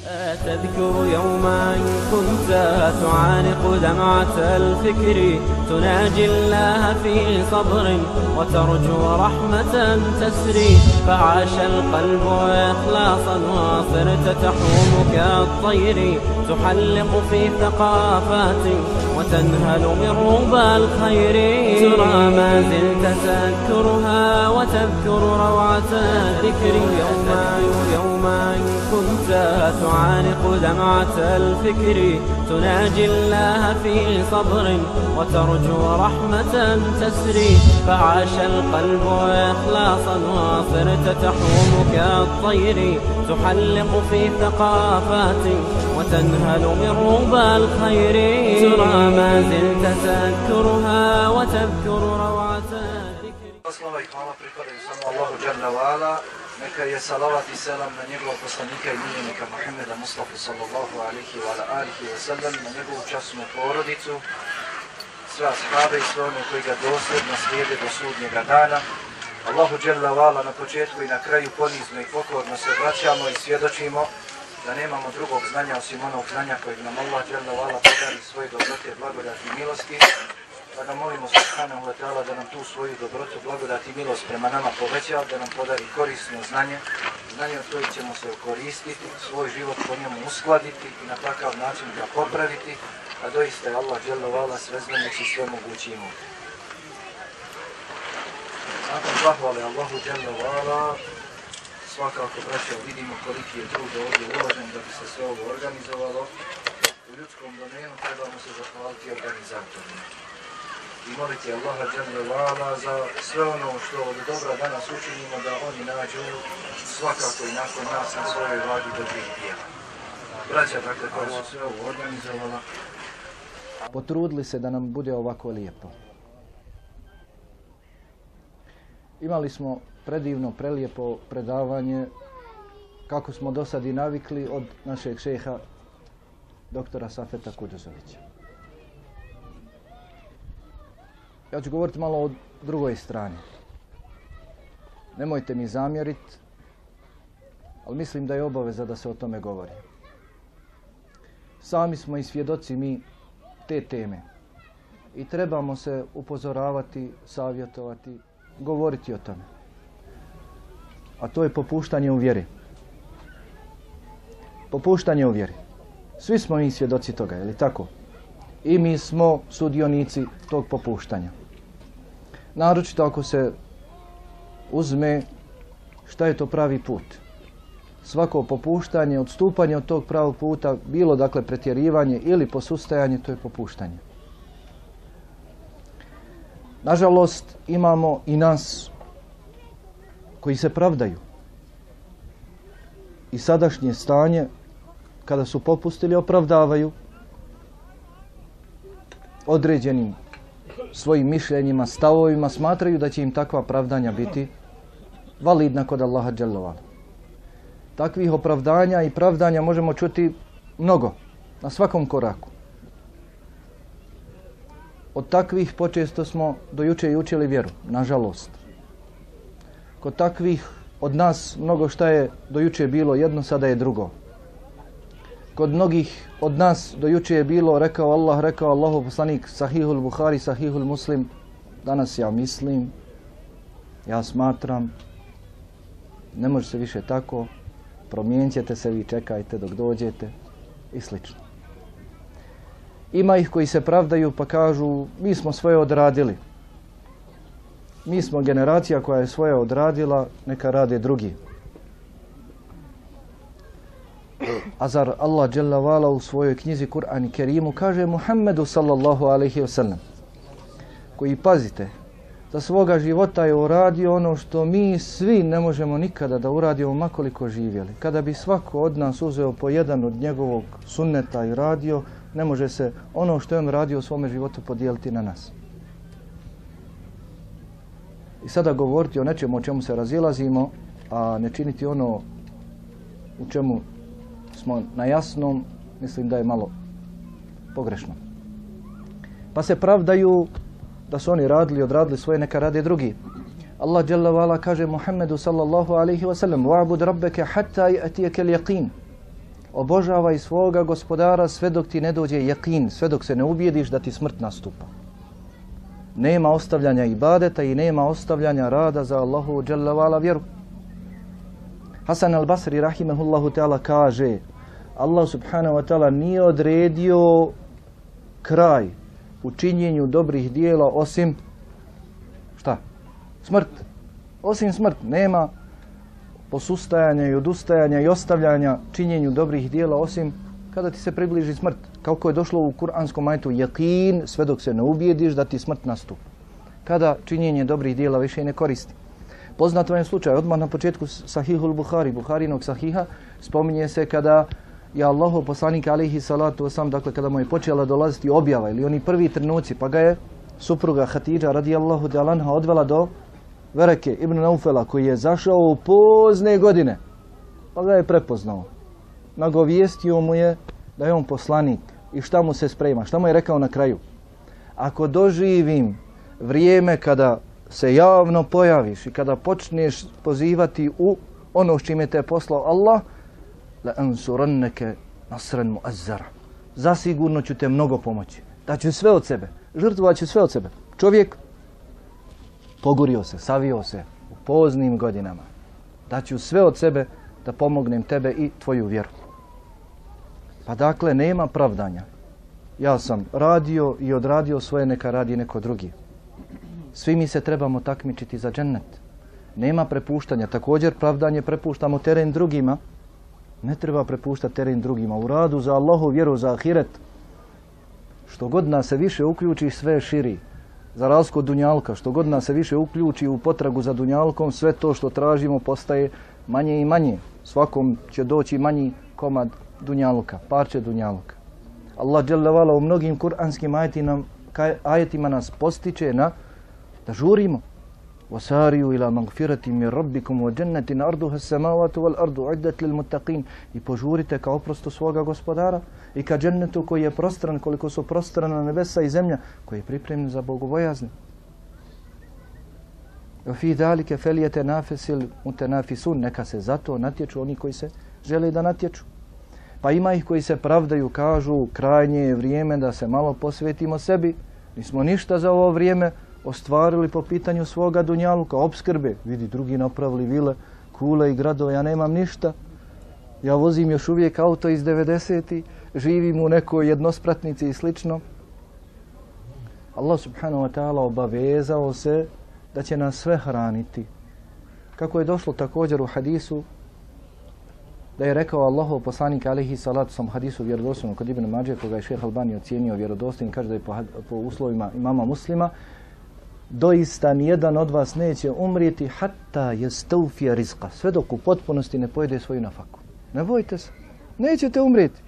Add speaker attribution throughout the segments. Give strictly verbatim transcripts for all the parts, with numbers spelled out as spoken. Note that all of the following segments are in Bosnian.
Speaker 1: تذكر يوما كنت تعانق دمعة الفكر تناجي الله في صبر وترجو رحمة تسري فعاش القلب إخلاصا وصرت تحوم كالطير تحلق في ثقافات وتنهل من ربى الخير ترى ما زلت تذكرها وتذكر روعة الذكر يوما يوما كنت تعانق دمعة الفكر تناجي الله في صبر وترجو رحمة تسري فعاش القلب إخلاصا وصرت تحوم كالطير تحلق في ثقافات وتنهل من ربى الخير ترى ما زلت تذكرها وتذكر روعة الذكر.
Speaker 2: Slava i hvala pripadaju samo Allahu dželle ve ala, neka je salavat i selam na njegovog poslanika i miljenika Muhameda Mustafa sallallahu alejhi ve alihi ve sellem, na njegovu časnu porodicu, sve ashabe i sve one koji ga dosljedno slijede do sudnjega dana. Allahu dželle ve ala na početku i na kraju ponizno i pokorno se vraćamo i svjedočimo da nemamo drugog znanja osim onog znanja kojeg nam Allah dželle ve ala podari svoje dobrote, blagodati i milosti. Pa ga molimo subhanahu wa ta'ala da nam tu svoju dobrotu, blagodat i milost prema nama poveća, da nam podari korisno znanje, znanje od kojeg ćemo se koristiti, svoj život po njemu uskladiti i na takav način ga popraviti, a doista je Allah dželle ve ala sveznajuć i sve mogući i mudri. Nakon zahvale Allahu dželle ve ala, svakako braćo vidimo koliki je trud ovdje uložen da bi se sve ovo organizovalo. U ljudskom domenu trebamo se zahvaliti organizatorima i moliti Allaha dželle ve ala za sve ono što od dobra danas učinimo, da oni nađu svakako i nakon nas na svojoj vagi dobrih djela. Braća, dakle, koja su sve ovo organizovala,
Speaker 3: potrudili se da nam bude ovako lijepo. Imali smo predivno, prelijepo predavanje, kako smo do sad i navikli od našeg šeha doktora Safeta Kudzovića. Ja ću govoriti malo o drugoj strani. Nemojte mi zamjeriti, ali mislim da je obaveza da se o tome govori. Sami smo i svjedoci mi te teme i trebamo se upozoravati, savjetovati, govoriti o tome. A to je popuštanje u vjeri. Popuštanje u vjeri. Svi smo mi svjedoci toga, je li tako? I mi smo sudionici tog popuštanja. Naročito ako se uzme šta je to pravi put. Svako popuštanje, odstupanje od tog pravog puta, bilo dakle pretjerivanje ili posustajanje, to je popuštanje. Nažalost, imamo i nas koji se pravdaju. I sadašnje stanje, kada su popustili, opravdavaju određenim svojim mišljenjima, stavovima, smatraju da će im takva pravdanja biti validna kod Allaha dželle ve ala. Takvih opravdanja i pravdanja možemo čuti mnogo, na svakom koraku. Od takvih počesto smo do juče i učili vjeru, nažalost. Kod takvih od nas mnogo šta je do juče bilo jedno, sada je drugo. Kod mnogih od nas do juče je bilo rekao Allah, rekao Allahov poslanik, Sahihul Buhari, Sahihul Muslim. Danas ja mislim, ja smatram, ne može se više tako, promijenit ćete se, vi čekajte dok dođete i slično. Ima ih koji se pravdaju pa kažu, mi smo svoje odradili. Mi smo generacija koja je svoje odradila, neka rade drugi. A zar Allah dželle ve ala u svojoj knjizi Kur'an i Kerimu kaže Muhammedu sallallahu alejhi ve sellem, koji, pazite, za svoga života je uradio ono što mi svi ne možemo nikada da uradimo makoliko živjeli. Kada bi svako od nas uzeo po jedan od njegovog sunneta i radio, ne može se ono što je on radio u svome životu podijeliti na nas. I sada govoriti o nečemu o čemu se razilazimo, a ne činiti ono u čemu smo na jasnom, mislim da je malo pogrešno. Pa se pravdaju da su oni radili, odradili svoje, neka rade drugi. Allah dželle ve ala kaže Muhammedu sallallahu alejhi ve sellem: "Wa'bud rabbaka hatta ya'tiyaka al-yaqin." Obožavaj svoga gospodara sve dok ti ne dođe jakin, sve dok se ne ubijediš da ti smrt nastupa. Nema ostavljanja ibadeta i nema ostavljanja rada za Allahu dželle ve ala vjeru. Hasan al-Basri rahimehullahu ta'ala kaže, Allah subhanahu wa ta'ala nije odredio kraj u činjenju dobrih dijela osim šta? Smrt. Osim smrt. Nema posustajanja i odustajanja i ostavljanja činjenju dobrih dijela osim kada ti se približi smrt. Kako je došlo u kuranskom ajetu jakin, sve dok se ne ubijediš da ti smrt nastupa. Kada činjenje dobrih dijela više ne koristi. Poznat vam je slučaj, odmah na početku Sahihul Buhari, Buharinog Sahiha, spominje se kada je Allahov poslanik alejhi salatu vesselam, dakle kada mu je počela dolaziti objava ili oni prvi trenuci, pa ga je supruga Hatidža radijallahu ta'ala anha odvela do Vereke ibn Naufela koji je zašao u pozne godine, pa ga je prepoznao. Nagovijestio mu je da je on poslanik i šta mu se sprema, šta mu je rekao na kraju. Ako doživim vrijeme kada se javno pojaviš i kada počneš pozivati u ono s čime te je poslao Allah, la ansurannaka nasran muazzara. Zasigurno ću te mnogo pomoći. Daću sve od sebe. Žrtvovat ću sve od sebe. Čovjek pogurio se, savio se u poznim godinama. Daću sve od sebe da pomognem tebe i tvoju vjeru. Pa dakle, nema pravdanja. Ja sam radio i odradio svoje, neka radi neko drugi. Svi mi se trebamo takmičiti za džennet. Nema prepuštanja. Također pravdanje prepuštamo teren drugima. Ne treba prepuštati teren drugima. U radu za Allahu vjeru, za ahiret. Što god nas se više uključi, sve širi. Za razliku od dunjalka, što god nas se više uključi u potragu za dunjalkom, sve to što tražimo postaje manje i manje. Svakom će doći manji komad dunjalka, parče dunjalka. Allah dželle ve ala u mnogim kuranskim ajetima, ajetima nas postiče na da žurimo. وَسَارِيُوا إِلَى مَغْفِرَةٍ مِنْ رَبِّكُمْ وَجَنَّةٍ عَرْضُهَا السَّمَاوَاتُ وَالْأَرْضُ أُعِدَّتْ لِلْمُتَّقِينَ. I požurite ka oprostu svoga gospodara i ka džennetu koji je prostran koliko su prostrana nebesa i zemlja, koji je pripremljen za bogobojazne. وَفِي ذَلِكَ فَلْيَتَنَافَسِ الْمُتَنَافِسُونَ. Neka se zato natječu oni koji se žele da natječu. Pa ima ih koji se pravdaju, kažu krajnje je vrijeme da se malo posvetimo sebi. Nismo ništa za ovo vrijeme ostvarili po pitanju svoga dunjaluka, opskrbe. Vidi, drugi napravili vile, kule i gradove, ja nemam ništa. Ja vozim još uvijek auto iz devedesetih, živim u nekoj jednospratnici i slično. Allah subhanahu wa ta'ala obavezao se da će nas sve hraniti. Kako je došlo također u hadisu, da je rekao Allahov poslanik alejhi salatu sam hadisu vjerodostojnom kod Ibn Mađe, koga je šejh Albani ocijenio vjerodostojnim, kaže da je po, po uslovima imama Muslima, doista nijedan od vas neće umrijeti hatta yastawfiya rizqa, sve dok u potpunosti ne pojede svoju nafaku. Ne bojte se, nećete umrijeti.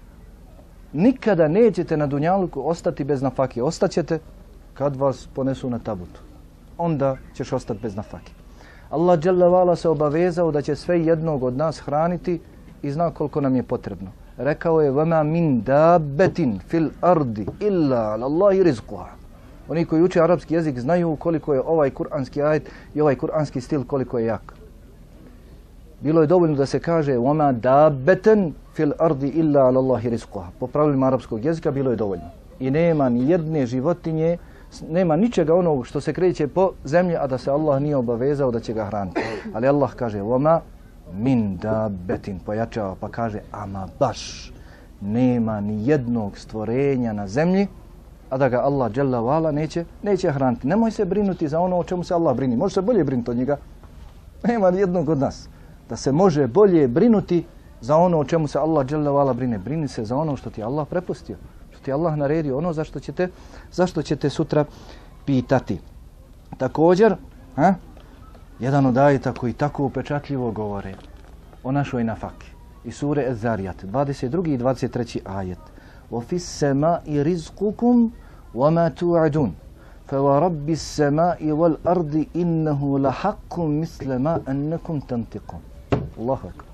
Speaker 3: Nikada nećete na dunjaluku ostati bez nafake. Ostaćete kad vas ponesu na tabutu. Onda ćeš ostati bez nafake. Allah dželle ve ala se obavezao da će sve jednog od nas hraniti i zna koliko nam je potrebno. Rekao je وَمَا مِنْ دَابَّةٍ فِي الْأَرْضِ إِلَّا عَلَى اللَّهِ رِزْقُهَا. Oni koji uče arapski jezik znaju koliko je ovaj kuranski ajet i ovaj kuranski stil koliko je jak. Bilo je dovoljno da se kaže وَمَا دَابَّةً فِي الْأَرْضِ إِلَّا عَلَى اللَّهِ رِزْقُهَا. Po pravilima arapskog jezika bilo je dovoljno. I nema ni jedne životinje, nema ničega onog što se kreće po zemlji, a da se Allah nije obavezao da će ga hraniti. Ali Allah kaže وَمَا min dabbetin, pojačava pa kaže ama baš nema ni jednog stvorenja na zemlji, a da ga Allah dželle ve ala neće, neće hraniti. Nemoj se brinuti za ono o čemu se Allah brini. Može se bolje brinuti od njega. Nema ni jednog od nas da se može bolje brinuti za ono o čemu se Allah dželle ve ala brine. Brini se za ono što ti Allah prepustio, što ti Allah naredio, ono zašto ćete, zašto ćete sutra pitati. Također, ha? Jedan od ajeta koji tako upečatljivo govore o našoj nafaki. Iz sure Ez-Zariyat, dvadeset drugi i dvadeset treći ajet. وَفِي السَّمَاءِ رِزْقُكُمْ وَمَا تُوعَدُونَ فَوَرَبِّ السَّمَاءِ وَالْأَرْضِ إِنَّهُ لَحَقٌّ مِثْلَ مَا أَنَّكُمْ تَنْطِقُونَ. Allahu akbar.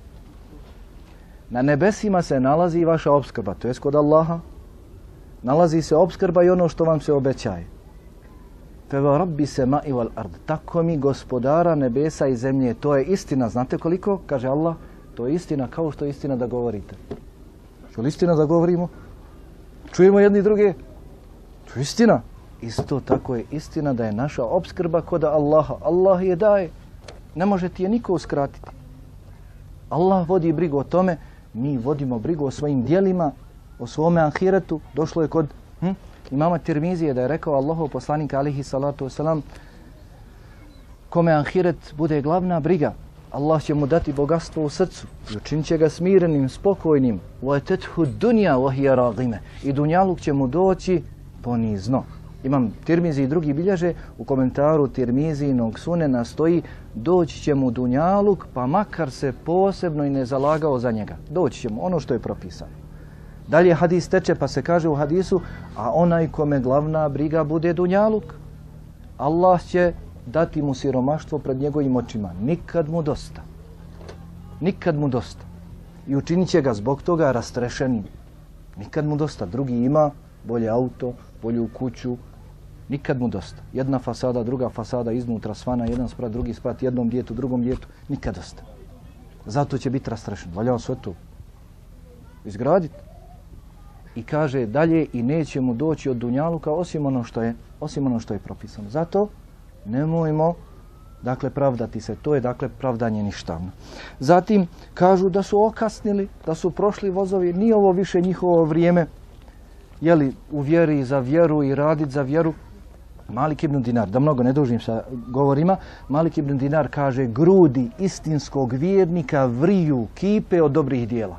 Speaker 3: Na nebesima se nalazi vaša opskrba, to jest kod Allaha. Nalazi se opskrba i ono što vam se obećaje. فَوَرَبِّ السَّمَاءِ وَالْأَرْضِ. Tako mi gospodara nebesa i zemlje, to je istina. Znate koliko? Kaže Allah, To je istina kao što je istina da govorite. Je li istina da govorimo? Čujemo jedni druge? To je istina. Isto tako je istina da je naša opskrba kod Allaha. Allah je daje. Ne može ti je niko uskratiti. Allah vodi brigu o tome. Mi vodimo brigu o svojim djelima, o svome ahiretu. Došlo je kod hm, imama Tirmizije da je rekao Allahov poslanik alihi salatu wasalam, kome ahiret bude glavna briga, Allah će mu dati bogatstvo u srcu i učinit će ga smirenim, spokojnim. وَتَتْهُ الدُّنْيَا وَهِيَ رَاغِمَ I dunjaluk će mu doći ponizno. Imam Tirmizi i drugi bilježe, u komentaru Tirmizinog sunena stoji doći će mu dunjaluk pa makar se posebno i ne zalagao za njega. Doći će mu ono što je propisano. Dalje hadis teče pa se kaže u hadisu, a onaj kome glavna briga bude dunjaluk, Allah će dati mu siromaštvo pred njegovim očima. Nikad mu dosta. Nikad mu dosta. I učinit će ga zbog toga rastrešenim. Nikad mu dosta. Drugi ima bolje auto, bolju kuću. Nikad mu dosta. Jedna fasada, druga fasada, iznutra svana, jedan sprat, drugi sprat, jednom djetu, drugom djetu. Nikad dosta. Zato će biti rastrešen. Valja sve to izgraditi. I kaže dalje i neće mu doći od dunjaluka osim ono što je, osim ono što je propisano. Zato nemojmo dakle pravdati se. To je dakle pravdanje ništavno. Zatim kažu da su okasnili, da su prošli vozovi. Nije ovo više njihovo vrijeme. Jeli u vjeri za vjeru i radit za vjeru. Malik ibn Dinar, da mnogo ne dužim sa govorima, Malik ibn Dinar kaže grudi istinskog vjernika vriju kipe od dobrih dijela.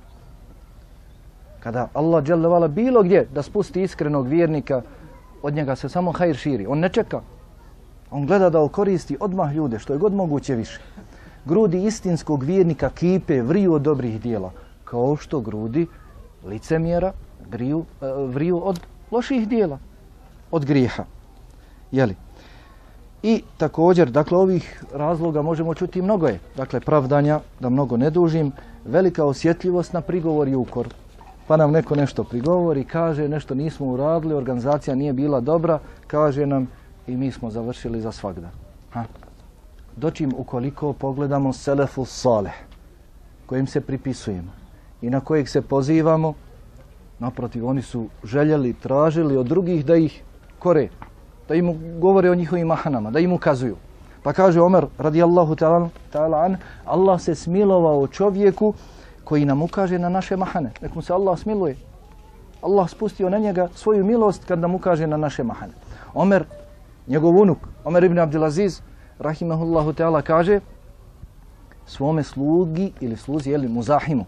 Speaker 3: Kada Allah dželle vala bilo gdje da spusti iskrenog vjernika, od njega se samo hajr širi. On ne čeka. On gleda da okoristi odmah ljude, što je god moguće više. Grudi istinskog vjernika kipe vriju od dobrih dijela, kao što grudi licemjera griju, vriju od loših dijela, od grijeha. Jeli? I također, dakle, ovih razloga možemo čuti mnogo je. Dakle, pravdanja, da mnogo ne dužim, velika osjetljivost na prigovor i ukor. Pa nam neko nešto prigovori, kaže nešto nismo uradili, organizacija nije bila dobra, kaže nam i mi smo završili za svagda. Ha? Dočim ukoliko pogledamo Selefu Saleh, kojim se pripisujemo i na kojeg se pozivamo, naprotiv, oni su željeli, tražili od drugih da ih kore, da im govore o njihovim mahanama, da im ukazuju. Pa kaže Omer radijallahu ta'ala an, Allah se smilovao čovjeku koji nam ukaže na naše mahane. Nek mu se Allah smiluje. Allah spustio na njega svoju milost kad nam ukaže na naše mahane. Omer, njegov unuk, Omer ibn Abdulaziz, rahimahullahu ta'ala, kaže svome slugi ili sluzi, jeli, muzahimu.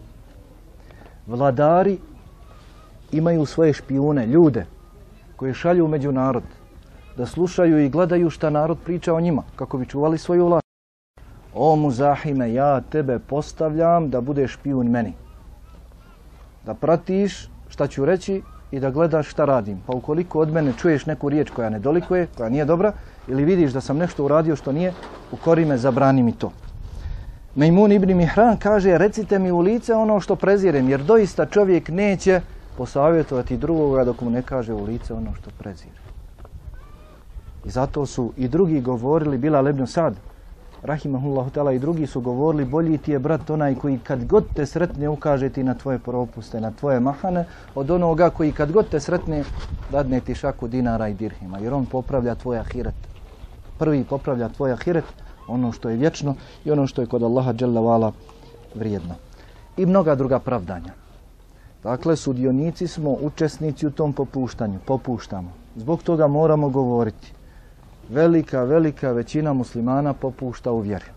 Speaker 3: Vladari imaju svoje špijune, ljude koji šalju među narod da slušaju i gledaju šta narod priča o njima, kako bi čuvali svoju vlast. O muzahime, ja tebe postavljam da budeš špijun meni. Da pratiš šta ću reći i da gledaš šta radim. Pa ukoliko od mene čuješ neku riječ koja ne dolikuje, koja nije dobra, ili vidiš da sam nešto uradio što nije, ukori me, zabrani mi to. Mejmun ibn Mihran kaže, recite mi u lice ono što prezirem, jer doista čovjek neće posavjetovati drugoga dok mu ne kaže u lice ono što prezire. I zato su i drugi govorili, Bilal ibn Sad, rahimahullahu ta'ala, i drugi su govorili, bolji ti je brat onaj koji kad god te sretne ukaže ti na tvoje propuste, na tvoje mahane, od onoga koji kad god te sretne dadne ti šaku dinara i dirhima, jer on popravlja tvoj ahiret. Prvi popravlja tvoj ahiret, ono što je vječno i ono što je kod Allaha dželle vala vrijedno. I mnoga druga pravdanja. Dakle, sudionici smo, učesnici u tom popuštanju, popuštamo. Zbog toga moramo govoriti. Velika, velika većina muslimana popušta u vjeri.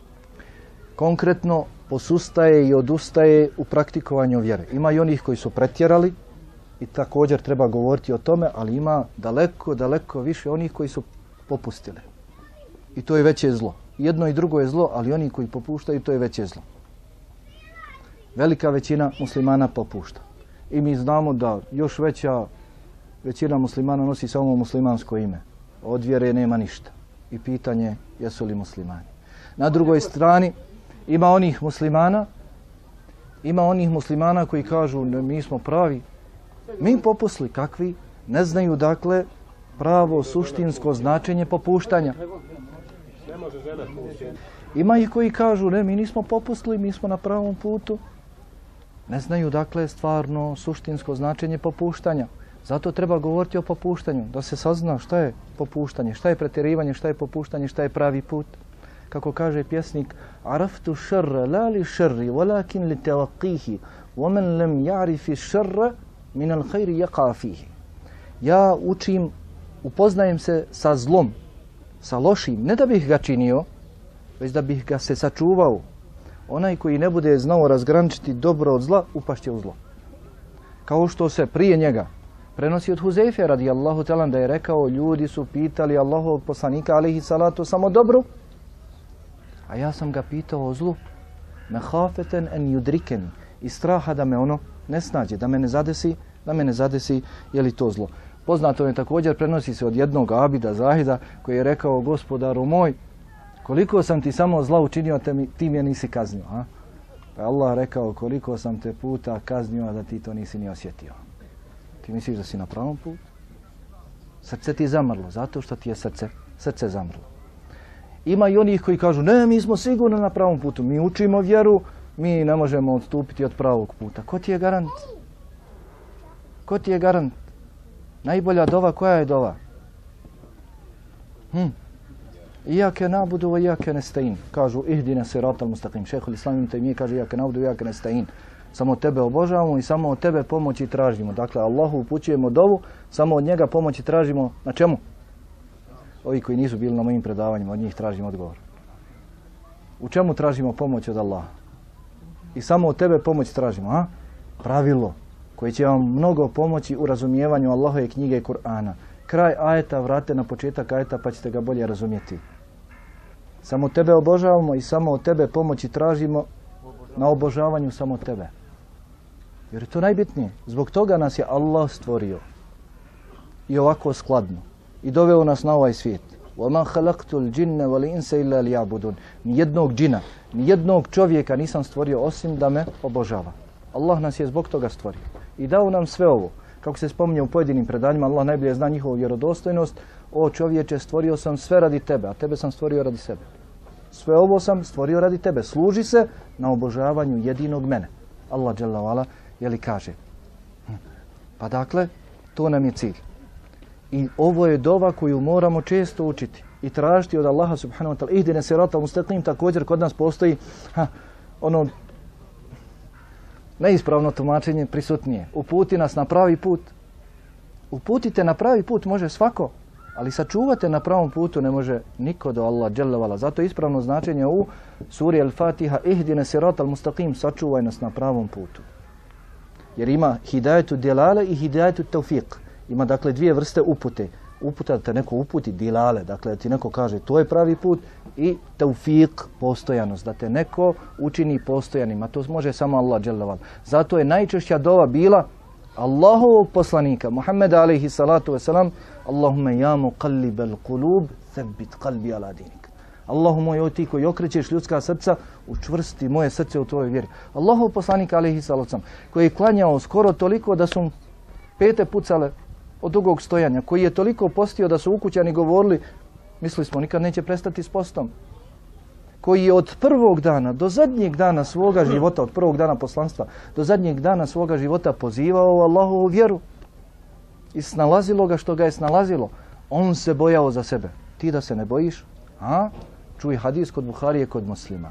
Speaker 3: Konkretno posustaje i odustaje u praktikovanju vjere. Ima i onih koji su pretjerali i također treba govoriti o tome, ali ima daleko, daleko više onih koji su popustili. I to je veće zlo. Jedno i drugo je zlo, ali oni koji popuštaju, to je veće zlo. Velika većina muslimana popušta. I mi znamo da još veća većina muslimana nosi samo muslimansko ime. Od vjere nema ništa. I pitanje jesu li muslimani. Na drugoj strani ima onih muslimana, ima onih muslimana koji kažu mi smo pravi. Mi popusli, kakvi? Ne znaju dakle pravo suštinsko značenje popuštanja. Ima ih koji kažu, ne, mi nismo popustili, mi smo na pravom putu. Ne znaju dakle stvarno suštinsko značenje popuštanja. Zato treba govoriti o popuštanju, da se sazna šta je popuštanje, šta je pretjerivanje, šta je popuštanje, šta je pravi put. Kako kaže pjesnik, araftu šarra la li šarri, walakin li tevaqihi, ومن لم يعرف الشر من الخير يقع فيه. Ja učim, upoznajem se sa zlom, sa lošim, ne da bih ga činio, već da bih ga se sačuvao. Onaj koji ne bude znao razgraničiti dobro od zla, upašće u zlo. Kao što se prije njega prenosi od Huzeyfe radijallahu ta'ala da je rekao, ljudi su pitali Allahovog poslanika alejhi salatu samo dobro, a ja sam ga pitao o zlu, mehafeten en yudriken, i straha da me ono ne snađe, da me ne zadesi, da me ne zadesi je li to zlo. Poznato je također, prenosi se od jednog abida, zahida, koji je rekao, gospodaru moj, koliko sam ti samo zla učinio, te mi, ti me nisi kaznio. A? Pa Allah rekao, koliko sam te puta kaznio, a da ti to nisi ni osjetio. Ti misliš da si na pravom putu? Srce ti zamrlo, zato što ti je srce, srce zamrlo. Ima i onih koji kažu, ne, mi smo sigurno na pravom putu, mi učimo vjeru, mi ne možemo odstupiti od pravog puta. Ko ti je garant? Ko ti je garant? Najbolja dova, koja je dova? Hm. Iyake nabudu wa iyake nestaîn. Kažu ihdina siratal mustaqim. Šejhul Islam ibn Tejmije kaže iyake nabudu wa iyake nestaîn. Samo tebe obožavamo i samo od tebe pomoći tražimo. Dakle, Allahu upućujemo dovu, samo od njega pomoći tražimo. Na čemu? Ovi koji nisu bili na mojim predavanjima, od njih tražimo odgovor. U čemu tražimo pomoć od Allaha? I samo od tebe pomoć tražimo, a? Pravilo koje će vam mnogo pomoći u razumijevanju Allahove knjige i Kur'ana. Kraj ajeta vrate na početak ajeta pa ćete ga bolje razumjeti. Samo tebe obožavamo i samo od tebe pomoći tražimo na obožavanju samo tebe. Jer je to najbitnije. Zbog toga nas je Allah stvorio. I ovako skladno. I doveo nas na ovaj svijet. وَمَا خَلَقْتُ الْجِنَّ وَالْإِنْسَ إِلَّا لِيَعْبُدُونَ. Nijednog džina, nijednog čovjeka nisam stvorio osim da me obožava. Allah nas je zbog toga stvorio. I dao nam sve ovo. Kako se spominje u pojedinim predanjima, Allah najbolje zna njihovu vjerodostojnost. O čovječe, stvorio sam sve radi tebe, a tebe sam stvorio radi sebe. Sve ovo sam stvorio radi tebe. Služi se na obožavanju jedinog mene. Allah dželle ve ala je li kaže. Pa dakle, to nam je cilj. I ovo je dova koju moramo često učiti i tražiti od Allaha subhanahu wa ta'ala. Ihdine siratal mustaqim, također kod nas postoji ha, ono neispravno tumačenje prisutnije. Uputi nas na pravi put. Uputite na pravi put može svako, ali sačuvate na pravom putu ne može niko do Allah dželle ve ala. Zato je ispravno značenje u suri Al-Fatiha, ihdine siratal mustaqim, sačuvaj nas na pravom putu. Jer ima hidajetu dilale i hidajetu tawfiq. Ima dakle dvije vrste upute. Uputa da te neko uputi, dilale, dakle da ti neko kaže to je pravi put, i tawfiq, postojanost, da te neko učini postojanim, a to može samo Allah dželle ve ala. Zato je najčešća dova bila Allahovog poslanika Muhammeda alejhi salatu vesselam, Allahumma ya muqallibal qulub thabbit qalbi ala dinik. Allahumma ja ti koji okrećeš ljudska srca, učvrsti moje srce u tvojoj vjeri. Allahov poslanik alejhi salatu vesselam, koji je klanjao skoro toliko da su pete pucale od dugog stojanja, koji je toliko postio da su ukućani govorili, mislili smo nikad neće prestati s postom, koji je od prvog dana do zadnjeg dana svoga života, od prvog dana poslanstva do zadnjeg dana svoga života pozivao Allahovu vjeru i snalazilo ga što ga je snalazilo. On se bojao za sebe. Ti da se ne bojiš? A? Čuj hadis kod Buharije, kod Muslima.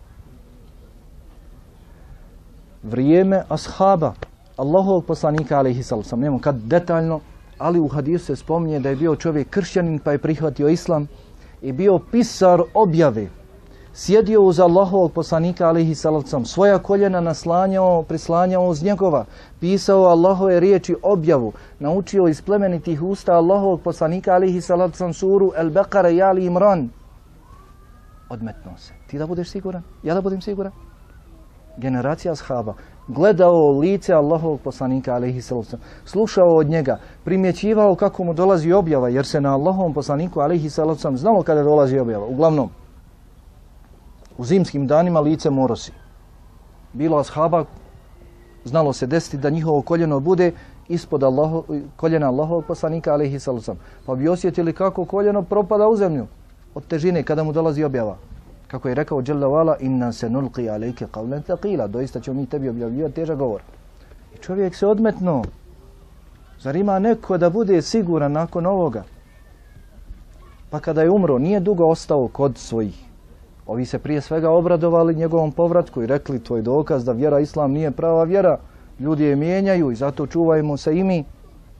Speaker 3: Vrijeme ashaba Allahovog poslanika alejhi salatu vesselam, nemam kad detaljno, ali u hadisu se spominje da je bio čovjek kršćanin pa je prihvatio islam i bio pisar objave. Sjedio uz Allahovog poslanika alejhi salatu vesselam, svoja koljena naslanjao, prislanjao uz njegova, pisao Allahove riječi objavu, naučio iz plemenitih usta Allahovog poslanika alejhi salatu vesselam suru Al-Baqara i Ali Imran. Odmetnuo se. Ti da budeš siguran? Ja da budem siguran? Generacija ashaba gledao lice Allahovog poslanika alejhi salatu vesselam, slušao od njega, primjećivao kako mu dolazi objava, jer se na Allahovom poslaniku alejhi salatu vesselam znalo kada dolazi objava. Uglavnom u zimskim danima lice morosi. Bilo ashaba, znalo se desiti da njihovo koljeno bude ispod Allaho, koljena Allahovog poslanika alejhi salatu vesselam, pa bi osjetili kako koljeno propada u zemlju od težine kada mu dolazi objava. Kako je rekao Jalla wa'ala, inna se nulqi alejke qawlan thaqila, doista ćemo mi tebi objavljivati težak govor. I čovjek se odmetnuo. Zar ima neko da bude siguran nakon ovoga? Pa kada je umro, nije dugo ostao kod svojih. Ovi se prije svega obradovali njegovom povratku i rekli, tvoj dokaz da vjera islam nije prava vjera. Ljudi je mijenjaju i zato čuvajmo se i mi.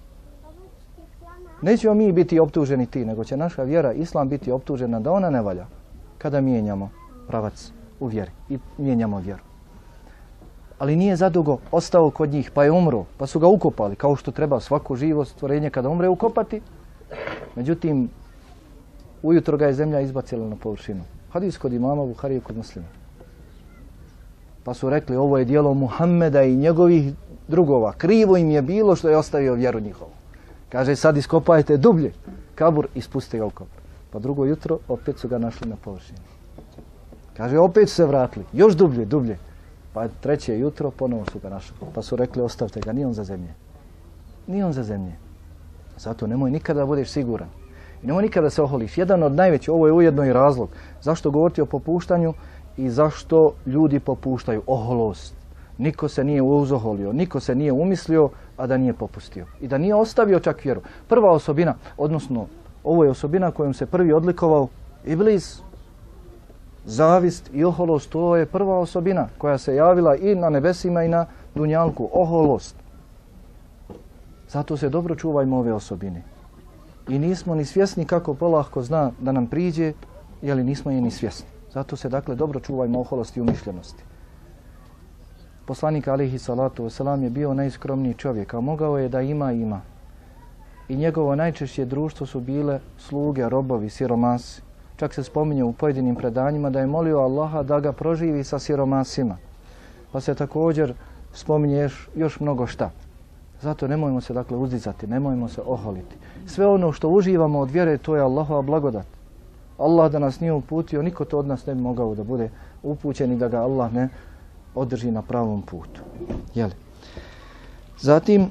Speaker 3: Nećemo mi biti optuženi ti, nego će naša vjera islam biti optužena da ona ne valja kada mijenjamo pravac u vjeri i mijenjamo vjeru. Ali nije zadugo ostao kod njih, pa je umro, pa su ga ukopali, kao što treba svako živo stvorenje kada umre ukopati. Međutim, ujutro ga je zemlja izbacila na površinu. Hadis kod imama Buharije, kod Muslima. Pa su rekli, ovo je djelo Muhammeda i njegovih drugova. Krivo im je bilo što je ostavio vjeru njihovu. Kaže, sad iskopajte dublje kabur i spustite ga u kabur. Pa drugo jutro opet su ga našli na površini. Kaže, opet su se vratili, još dublje, dublje. Pa treće jutro ponovo su ga našli. Pa su rekli, ostavite ga, nije on za zemlje. Nije on za zemlje. Zato nemoj nikada da budeš siguran. I nemoj nikada se oholiš. Jedan od najvećih, ovo je ujedno i razlog, zašto govoriti o popuštanju i zašto ljudi popuštaju. Oholost. Niko se nije uzoholio, niko se nije umislio, a da nije popustio. I da nije ostavio čak vjeru. Prva osobina, odnosno ovo je osobina kojom se prvi odlikovao Iblis. Zavist i oholost, to je prva osobina koja se javila i na nebesima i na dunjalku. Oholost. Zato se dobro čuvajmo ove osobine. I nismo ni svjesni kako polahko zna da nam priđe, jeli nismo je ni svjesni. Zato se dakle dobro čuvajmo oholosti i umišljenosti. Poslanik alihi salatu wasalam je bio najskromniji čovjek, a mogao je da ima ima. I njegovo najčešće društvo su bile sluge, robovi, siromasi. Čak se spominje u pojedinim predanjima da je molio Allaha da ga proživi sa siromasima. Pa se također spominje još, još mnogo šta. Zato nemojmo se dakle uzdizati, nemojmo se oholiti. Sve ono što uživamo od vjere, to je Allahova blagodat. Allah da nas nije uputio, niko to od nas ne bi mogao da bude upućen i da ga Allah ne održi na pravom putu. Jeli? Zatim,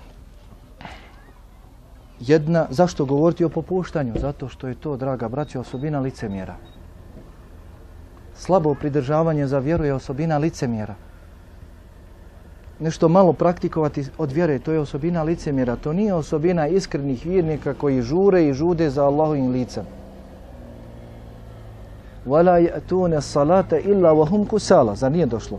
Speaker 3: jedna, zašto govoriti o popuštanju? Zato što je to, draga braćo, osobina licemjera. Slabo pridržavanje za vjeru je osobina licemjera. Nešto malo praktikovati od vjere, to je osobina licemjera. To nije osobina iskrenih vjernika koji žure i žude za Allahovim licem. وَلَا يَأْتُونَ الصَّلَاةَ إِلَّا وَهُمْ كُسَالَ. Zar nije došlo?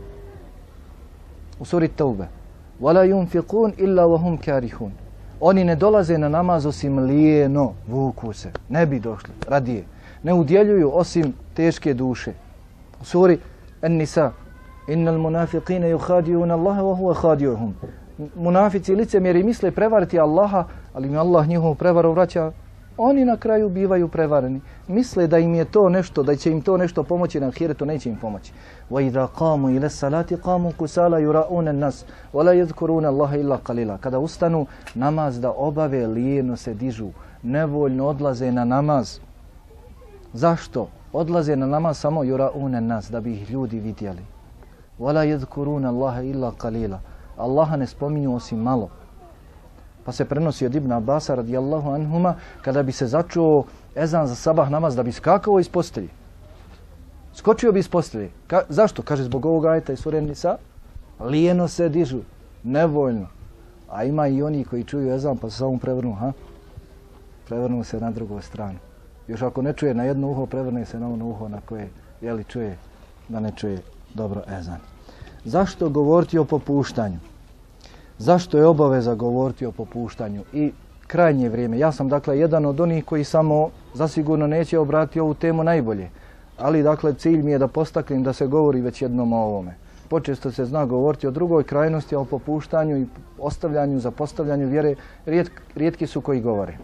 Speaker 3: U suri Taube. وَلَا يُنْفِقُونَ إِلَّا وَهُمْ كَارِهُونَ. Oni ne dolaze na namaz osim lijeno, vuku se. Ne bi došli, radije. Ne udjeljuju osim teške duše. U suri An-Nisa. Innal munafiqina yukhadi'una Allaha wa huwa khadi'uhum. Munafici licemjeri misle prevariti Allaha, ali im Allah njihovu prevaru vraća. Oni na kraju bivaju prevareni. Misle da im je to nešto, da će im to nešto pomoći na ahiretu, neće im pomoći. Wa idha qamu ila salati qamu kusala yura'una an-nas wa la yadhkuruna Allaha illa qalila. Kada ustanu namaz da obave, lijeno se dižu, nevoljno odlaze na namaz. Zašto? Odlaze na namaz samo yura'una an-nas, da bi ih ljudi vidjeli. وَلَا يَذْكُرُونَ اللَّهَ إِلَّا قَلِيلًا. Allaha ne spominju osim malo. Pa se prenosi od Ibn Abasa radijallahu anhuma, kada bi se začuo ezan za sabah namaz, da bi skakao iz postelje. Skočio bi iz postelje. Ka zašto? Kaže, zbog ovog ajeta i sure Nisa, lijeno se dižu, nevoljno. A ima i oni koji čuju ezan pa se samo prevrnu, ha? Prevrnu se na drugu stranu. Još ako ne čuje na jedno uho, prevrne se na ono uho na koje, jeli, čuje, da ne čuje dobro ezan. Zašto govoriti o popuštanju? Zašto je obaveza govoriti o popuštanju? I krajnje vrijeme. Ja sam dakle jedan od onih koji samo zasigurno neće obratiti ovu temu najbolje. Ali dakle cilj mi je da postaknem da se govori već jednom o ovome. Počesto se zna govoriti o drugoj krajnosti, o popuštanju i ostavljanju, zapostavljanju vjere. Rijetk, rijetki su koji govore.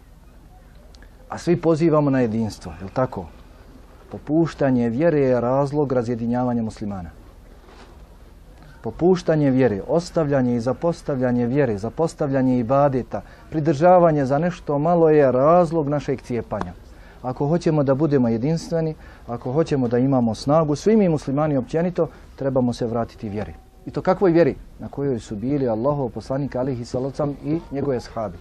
Speaker 3: A svi pozivamo na jedinstvo, je li tako? Popuštanje vjere je razlog razjedinjavanja muslimana. Popuštanje vjere, ostavljanje i zapostavljanje vjere, zapostavljanje ibadeta, pridržavanje za nešto malo je razlog našeg cijepanja. Ako hoćemo da budemo jedinstveni, ako hoćemo da imamo snagu, svi mi muslimani općenito, trebamo se vratiti vjeri. I to kakvoj vjeri? Na kojoj su bili Allahov poslanik alihi salocam i njegove ashabi.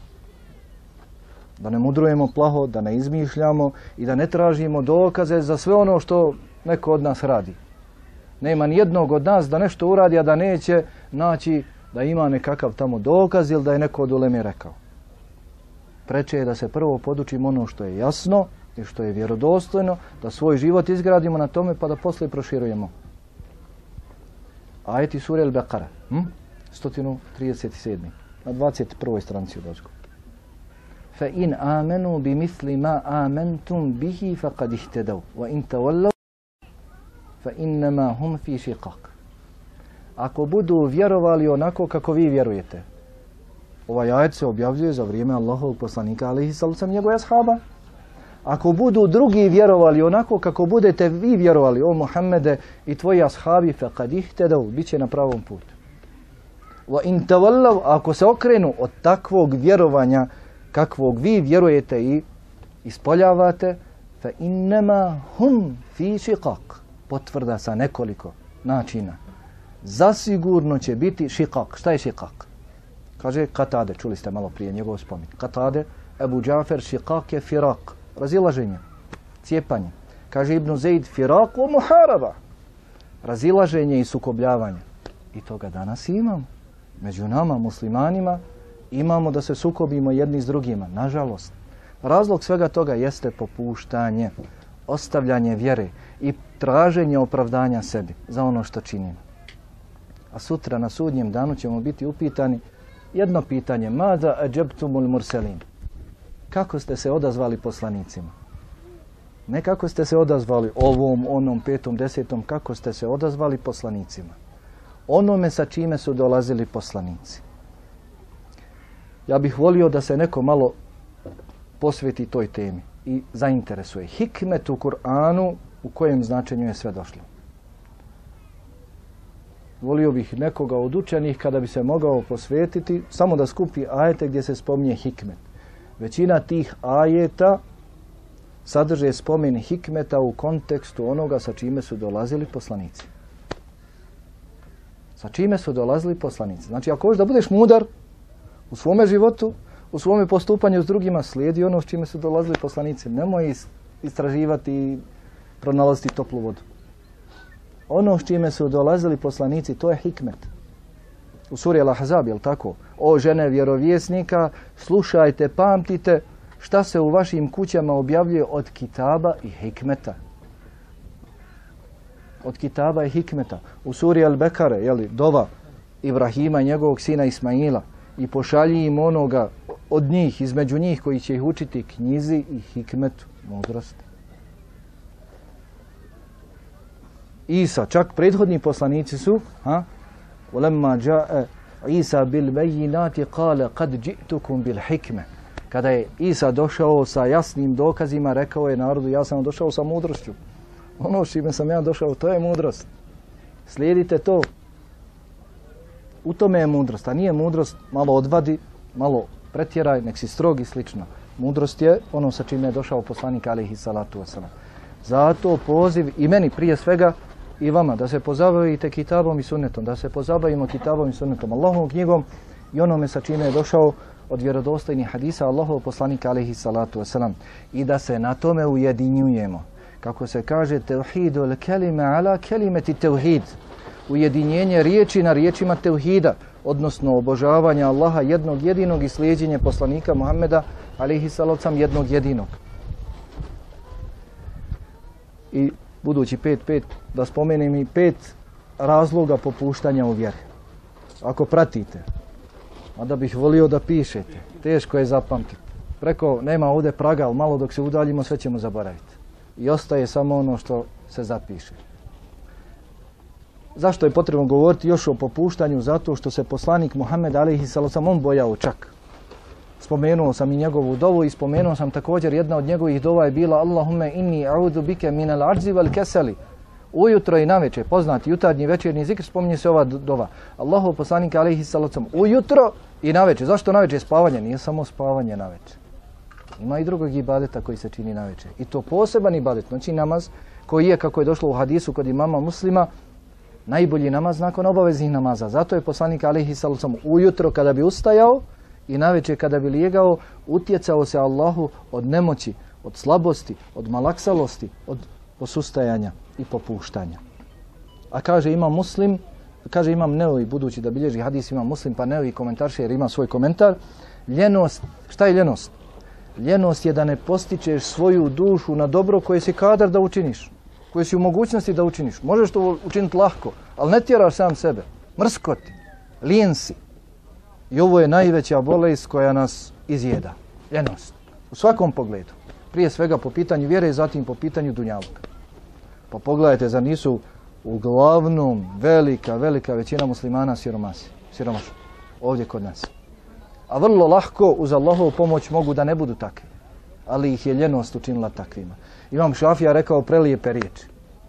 Speaker 3: Da ne mudrujemo plaho, da ne izmišljamo i da ne tražimo dokaze za sve ono što neko od nas radi. Nema ni jednog od nas da nešto uradi, a da neće naći da ima nekakav tamo dokaz ili da je neko od uleme rekao. Preče je da se prvo podučimo ono što je jasno i što je vjerodostojno, da svoj život izgradimo na tome pa da poslije proširujemo. Ajeti sure Al-Baqara, hm? sto trideset sedam. Na dvadeset prvoj stranici u dočku. Fa in amenu bi misli ma amentum bihi faqad ihtadaw wa in tawallaw fa innama hum fi shiqaq. Ako budu vjerovali onako kako vi vjerujete. Ovaj ajet se objavljuje za vrijeme Allahovog poslanika alejhi salatu vesselam njegove ashaba. Ako budu drugi vjerovali onako kako budete vi vjerovali, o Muhammede i tvoji ashabi, faqad ihtadaw, bit će na pravom putu. Wa in tawallaw, ako se okrenu od takvog vjerovanja kakvog vi vjerujete i ispoljavate, fa innama hum fi shiqaq, potvrda sa nekoliko načina. Zasigurno će biti šiqaq. Šta je šiqaq? Kaže Katade, čuli ste malo prije njegov spomin. Katade, Ebu Džafer, šiqaq je firaq, razilaženje, cijepanje. Kaže Ibn Zaid, firaq u muharaba, razilaženje i sukobljavanje. I toga danas imamo. Među nama, muslimanima, imamo da se sukobimo jedni s drugima. Nažalost, razlog svega toga jeste popuštanje, ostavljanje vjere i traženje opravdanja sebi za ono što činimo. A sutra na sudnjem danu ćemo biti upitani jedno pitanje. Mada ađabtumul murselin? Kako ste se odazvali poslanicima? Ne kako ste se odazvali ovom, onom, petom, desetom, kako ste se odazvali poslanicima. Onome sa čime su dolazili poslanici. Ja bih volio da se neko malo posveti toj temi i zainteresuje. Hikmet u Kur'anu, u kojem značenju je sve došlo. Volio bih nekoga od učenih kada bi se mogao posvetiti samo da skupi ajete gdje se spominje hikmet. Većina tih ajeta sadrže spomen hikmeta u kontekstu onoga sa čime su dolazili poslanici. Sa čime su dolazili poslanici. Znači, ako hoćeš da budeš mudar u svome životu, u svome postupanju s drugima, slijedi ono s čime su dolazili poslanici. Nemoj istraživati i pronalaziti toplu vodu. Ono s čime su dolazili poslanici, to je hikmet. U suri Al-Ahzab, je li tako? O žene vjerovjesnika, slušajte, pamtite šta se u vašim kućama objavljuje od kitaba i hikmeta. Od kitaba i hikmeta. U suri Al-Bekare, je li, dova Ibrahima i njegovog sina Ismaila, i pošalji im onoga od njih, između njih koji će ih učiti knjizi i hikmetu, mudrosti. Isa, čak prethodni poslanici su, ha? Ulemma džae Isa bil bejinati kale kad džitukum bil hikme. Kada je Isa došao sa jasnim dokazima, rekao je narodu, ja sam došao sa mudrošću. Ono s čime sam ja došao, to je mudrost. Slijedite to. U tome je mudrost, a nije mudrost malo odvadi, malo pretjeraj, nek si strog i slično. Mudrost je ono sa čime je došao poslanik alejhi salatu vesselam. Zato poziv i meni prije svega i vama da se pozabavite kitabom i sunnetom, da se pozabavimo kitabom i sunnetom, Allahovom knjigom i onome sa čime je došao od vjerodostojnih hadisa Allahov poslanika alejhi salatu vesselam i da se na tome ujedinjujemo. Kako se kaže, tevhidul kelime ala kelimeti tevhid. Ujedinjenje riječi na riječima tevhida, odnosno obožavanja Allaha jednog jedinog i slijeđenje poslanika Muhammeda alejhi salatu vesselam jednog jedinog. I budući pet, pet, da spomenem i pet razloga popuštanja u vjeri. Ako pratite, a da bih volio da pišete, teško je zapamtiti. Preko, nema ovdje praga, ali malo dok se udaljimo sve ćemo zaboraviti. I ostaje samo ono što se zapiše. Zašto je potrebno govoriti još o popuštanju? Zato što se poslanik Muhammed alejhi salatu vesselam on bojao čak. Spomenuo sam i njegovu dovu i spomenuo sam također jedna od njegovih dova je bila Allahumme inni a'udhu bike minal ađzi wal keseli. Ujutro i navečer, poznati jutarnji večernji zikr, spominje se ova dova. Allahov poslanik alejhi salatu vesselam ujutro i navečer. Zašto navečer? Spavanje. Nije samo spavanje navečer. Ima i drugog ibadeta koji se čini navečer. I to poseban ibadet, znači namaz koji je, kako je došlo u hadisu kod imama Muslima, najbolji namaz nakon obaveznih namaza. Zato je poslanik alejhi salatu vesselam ujutro kada bi ustajao i navečer kada bi lijegao, utjecao se Allahu od nemoći, od slabosti, od malaksalosti, od posustajanja. i popuštanja. A kaže Imam Muslim, kaže Imam Neovi, budući da bilježi hadis Imam Muslim, pa Neovi komentarše jer ima svoj komentar, ljenost, šta je ljenost? Ljenost je da ne postičeš svoju dušu na dobro koje si kadar da učiniš, koje si u mogućnosti da učiniš. Možeš to učiniti lahko, ali ne tjeraš sam sebe. Mrsko ti, lijen si. I ovo je najveća bolest koja nas izjeda. Ljenost. U svakom pogledu. Prije svega po pitanju vjere i zatim po pitanju dunjaluka. Pa pogledajte, zar nisu uglavnom velika, velika većina muslimana siromasi, siromaši. Ovdje kod nas. A vrlo lahko uz Allahovu pomoć mogu da ne budu takvi. Ali ih je ljenost učinila takvima. Imam Šafija rekao prelijepe riječi.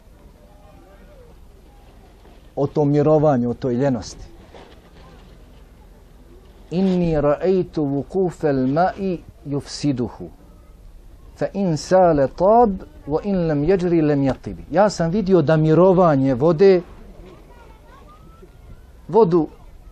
Speaker 3: O tom mirovanju, o toj ljenosti. Inni ra'aytu wukufal ma'i yufsiduhu. Fa in sale tab wa in lam yajri lam yatibi. Ja sam vidio da mirovanje vode vodu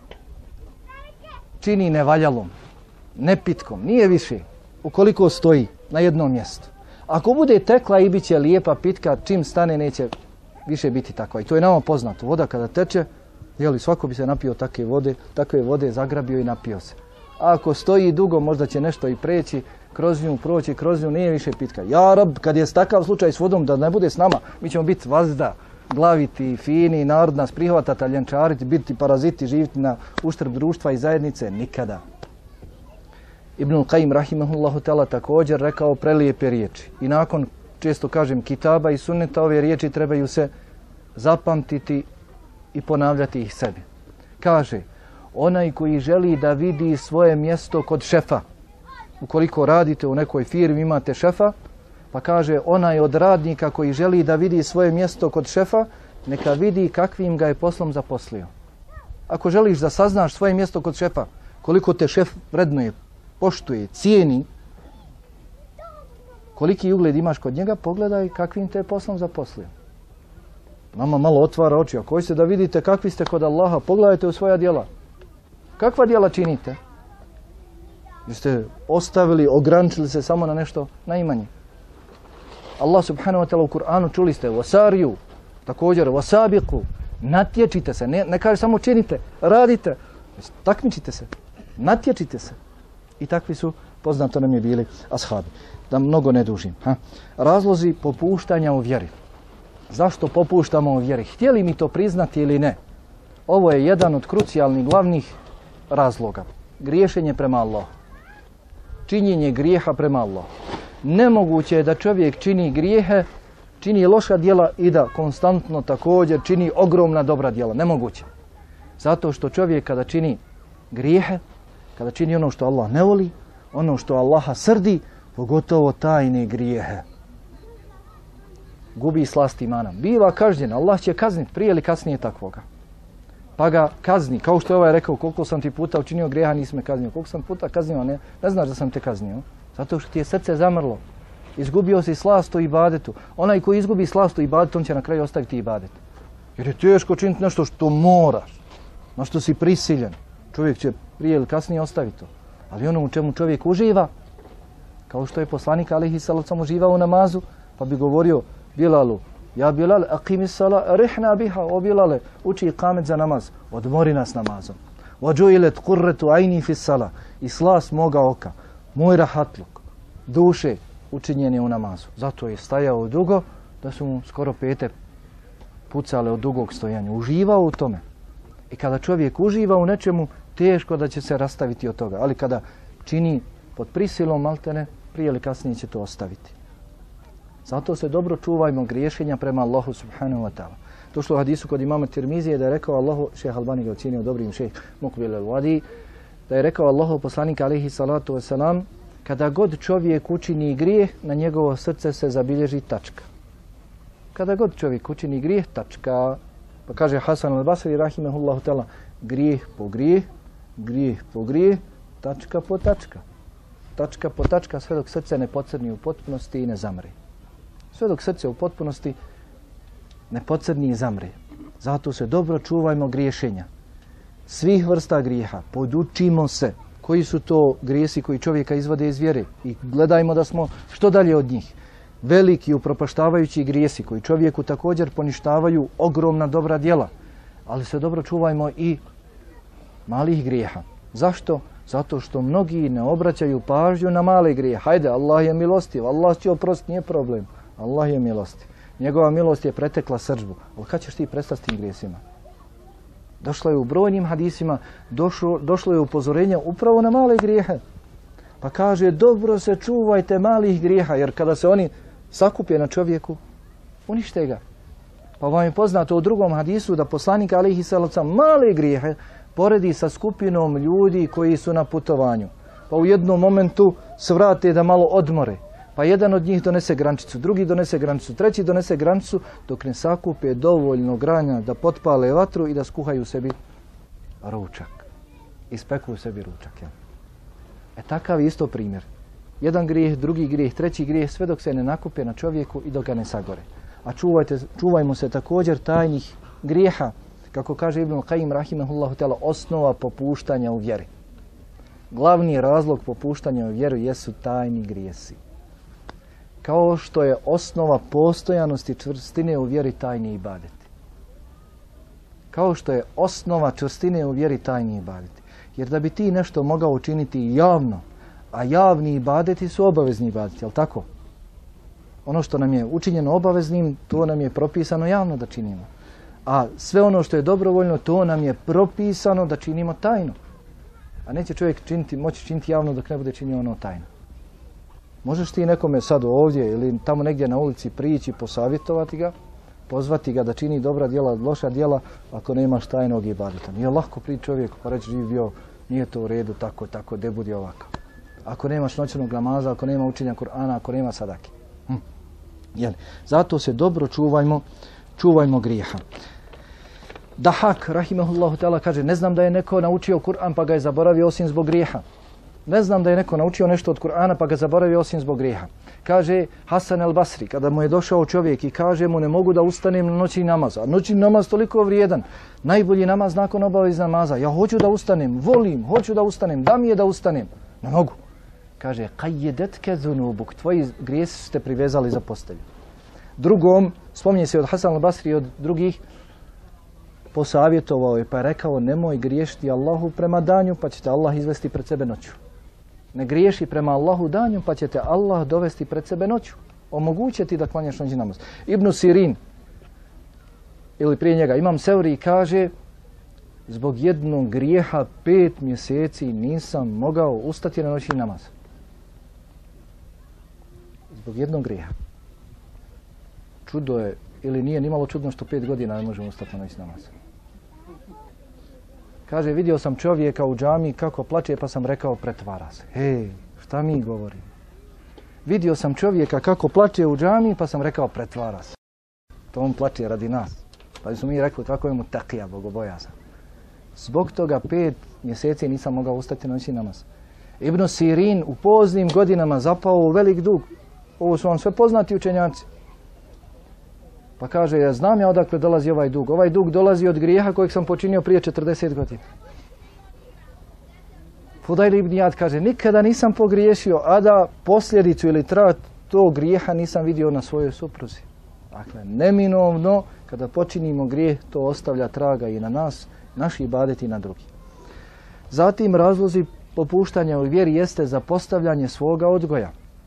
Speaker 3: čini nevaljalom, nepitkom, nije više ukoliko stoji na jednom mjestu. Ako bude tekla i bit će lijepa pitka, čim stane neće više biti takva. I to je nama poznato. Voda kada teče, jeli, svako bi se napio takve vode, takve vode zagrabio i napio se. A ako stoji dugo, možda će nešto i preći, kroz nju proći, kroz nju nije više pitka. Ja Rab, kad je takav slučaj s vodom da ne bude s nama, mi ćemo biti vazda, glaviti, fini, narod nas prihvata, taljančariti, biti paraziti, živjeti na uštrb društva i zajednice, nikada. Ibnul Qayyim rahimahullahu ta'ala također rekao prelijepe riječi. I nakon, često kažem, kitaba i sunneta, ove riječi trebaju se zapamtiti i ponavljati ih sebi. Kaže, onaj koji želi da vidi svoje mjesto kod šefa, ukoliko radite u nekoj firmi, imate šefa, pa kaže, onaj od radnika koji želi da vidi svoje mjesto kod šefa, neka vidi kakvim ga je poslom zaposlio. Ako želiš da saznaš svoje mjesto kod šefa, koliko te šef vrednuje, poštuje, cijeni, koliki ugled imaš kod njega, pogledaj kakvim te je poslom zaposlio. Nama malo otvara oči. Ako hoćete da vidite kakvi ste kod Allaha, pogledajte u svoja djela. Kakva djela činite? Jeste ostavili, ograničili se samo na nešto najmanje. Allah subhanahu wa ta'ala u Kur'anu čuli ste wasariju, također wasabiqu, natječite se, ne, ne kaže samo činite, radite, takmičite se, natječite se. I takvi su, poznato nam je bili ashabi. Da mnogo ne dužim. Ha? Razlozi popuštanja u vjeri. Zašto popuštamo u vjeri? Htjeli mi to priznati ili ne? Ovo je jedan od krucijalnih glavnih razloga. Griješenje prema Allahu. Činjenje grijeha prema Allahu. Nemoguće je da čovjek čini grijehe, čini loša djela i da konstantno također čini ogromna dobra djela. Nemoguće. Zato što čovjek kada čini grijehe, kada čini ono što Allah ne voli, ono što Allaha srdi, pogotovo tajne grijehe, gubi slast imana. Biva kažnjen, Allah će kazniti prije ili kasnije takvoga. Pa ga kazni, kao što je ovaj rekao, koliko sam ti puta učinio grijeha, nisi me kaznio. Koliko sam puta kaznio, ne, ne znaš da sam te kaznio. Zato što ti je srce zamrlo. Izgubio si slast u ibadetu. Onaj koji izgubi slast u ibadetu, on će na kraju ostaviti ibadet. Jer je teško činiti nešto što moraš, na što si prisiljen. Čovjek će prije ili kasnije ostaviti to. Ali ono u čemu čovjek uživa, kao što je poslanik alejhi salatu vesselam uživao u namazu, pa bi govorio Bilalu, ja Bilal, aqimi sala, rihna biha, o Bilale, uči ikamet za namaz, odmori nas namazom. Vađuilet kurretu ajni fi sala, i slas moga oka, moj rahatluk, duše, učinjen je u namazu. Zato je stajao dugo, da su mu skoro pete pucale od dugog stojanja. Uživao u tome. I kada čovjek uživa u nečemu, teško da će se rastaviti od toga. Ali kada čini pod prisilom maltene, prije ili kasnije će to ostaviti. Zato se dobro čuvajmo griješenja prema Allahu subhanahu wa ta'ala. To što u hadisu kod imama Tirmizije da je rekao Allahu, šejh Albani ga ocjenio dobrim, šejh Mukbil al-Wadi, da je rekao Allahu poslanik alejhi salatu vesselam, kada god čovjek učini grijeh, na njegovo srce se zabilježi tačka. Kada god čovjek učini grijeh, tačka. Pa kaže Hasan al-Basri rahimahullahu ta'ala, grijeh po grijeh, grijeh po grijeh, tačka po tačka. Tačka po tačka sve dok srce ne pocrni u potpunosti i ne zamre. Sve dok srce u potpunosti ne pocrni i zamre. Zato se dobro čuvajmo griješenja. Svih vrsta grijeha. Podučimo se koji su to grijesi koji čovjeka izvode iz vjere. I gledajmo da smo što dalje od njih. veliki upropaštavajući grijesi koji čovjeku također poništavaju ogromna dobra djela. Ali se dobro čuvajmo i malih grijeha. Zašto? Zato što mnogi ne obraćaju pažnju na male grijehe. Hajde, Allah je milostiv, Allah će oprostiti, nije problem. Allah je milostiv. Njegova milost je pretekla srdžbu. Ali kad ćeš ti prestati s tim grijesima? Došlo je u brojnim hadisima, došlo, došlo je upozorenje upravo na male grijehe. Pa kaže, dobro se čuvajte malih grijeha, jer kada se oni sakupe na čovjeku, unište ga. Pa vam je poznato u drugom hadisu da poslanik alejhi salatu male grijehe poredi sa skupinom ljudi koji su na putovanju. Pa u jednom momentu svrate da malo odmore. Pa jedan od njih donese grančicu, drugi donese grančicu, treći donese grančicu, dok ne sakupe dovoljno granja da potpale vatru i da skuhaju sebi ručak. Ispeku sebi ručak. Ja. E takav je isto primjer. Jedan grijeh, drugi grijeh, treći grijeh, sve dok se ne nakupe na čovjeku i dok ga ne sagore. A čuvajte, čuvajmo se također tajnih grijeha. Kako kaže Ibn Qayyim rahimehullahu ta'ala, osnova popuštanja u vjeri. Glavni razlog popuštanja u vjeru jesu tajni grijesi. Kao što je osnova postojanosti čvrstine u vjeri tajni ibadeti. Kao što je osnova čvrstine u vjeri tajni ibadeti. Jer da bi ti nešto mogao učiniti javno, a javni ibadeti su obavezni ibadeti, jel tako? Ono što nam je učinjeno obaveznim, to nam je propisano javno da činimo. A sve ono što je dobrovoljno, to nam je propisano da činimo tajno. A neće čovjek činiti, moći činiti javno dok ne bude činio ono tajno. Možeš ti nekome sad ovdje ili tamo negdje na ulici prići, posavjetovati ga, pozvati ga da čini dobra djela, loša djela, ako nemaš tajnog ibadeta. Nije lako prići čovjeku pa reći živ bio, nije to u redu, tako, tako, de budi ovako. Ako nemaš noćnog namaza, ako nema učenja Kur'ana, ako nema sadake. Hm. Jel? Zato se dobro čuvajmo, čuvajmo grijeha. Dahak, rahimehullahu ta'ala, kaže, ne znam da je neko naučio Kur'an pa ga je zaboravio osim zbog grijeha. Ne znam da je neko naučio nešto od Kur'ana pa ga zaboravio osim zbog grijeha. Kaže Hasan el-Basri, kada mu je došao čovjek i kaže mu ne mogu da ustanem na noćni namaz. A noćni namaz toliko vrijedan. Najbolji namaz nakon obaveznog namaza. Ja hoću da ustanem, volim, hoću da ustanem, da mi je da ustanem. Ne mogu. Kaže, qayyadetke zunubuk, tvoji grijesi ste privezali za postelju. Drugom, spominje se od Hasan el-Basri i od drugih, posavjetovao je pa je rekao nemoj griješiti Allahu prema danju pa ćete Allah izvesti pred sebe noću. Ne griješi prema Allahu danju pa ćete Allah dovesti pred sebe noću. Omogućiti da klanjaš noćni namaz. Ibn Sirin ili prije njega Imam Seuri kaže zbog jednog grijeha pet mjeseci nisam mogao ustati na noćni namaz. Zbog jednog grijeha. Čudo je ili nije nimalo čudno što pet godina ne možemo ustati na noćni namaz. Kaže, vidio sam čovjeka u džamiji kako plače pa sam rekao pretvara se. Hej, šta mi govorimo? Vidio sam čovjeka kako plače u džamiji pa sam rekao pretvara se. To on plače radi nas. Pa su mi rekli kako je mu takija, bogobojazan. Zbog toga pet mjeseci nisam mogao ustati na noćni namaz. Ibn Sirin u poznim godinama zapao u velik dug. Ovo su vam sve poznati učenjaci. Pa kaže, ja znam ja odakle dolazi ovaj dug. Ovaj dug dolazi od grijeha kojeg sam počinio prije četrdeset godina. Fudajl ibn Iyad kaže, nikada nisam pogriješio, a da posljedicu ili trag tog grijeha nisam vidio na svojoj supruzi. Dakle, neminovno, kada počinimo grijeh, to ostavlja traga i na nas, naši ibadeti i na drugi. Zatim, razlozi popuštanja u vjeri jeste zapostavljanje svoga odgoja.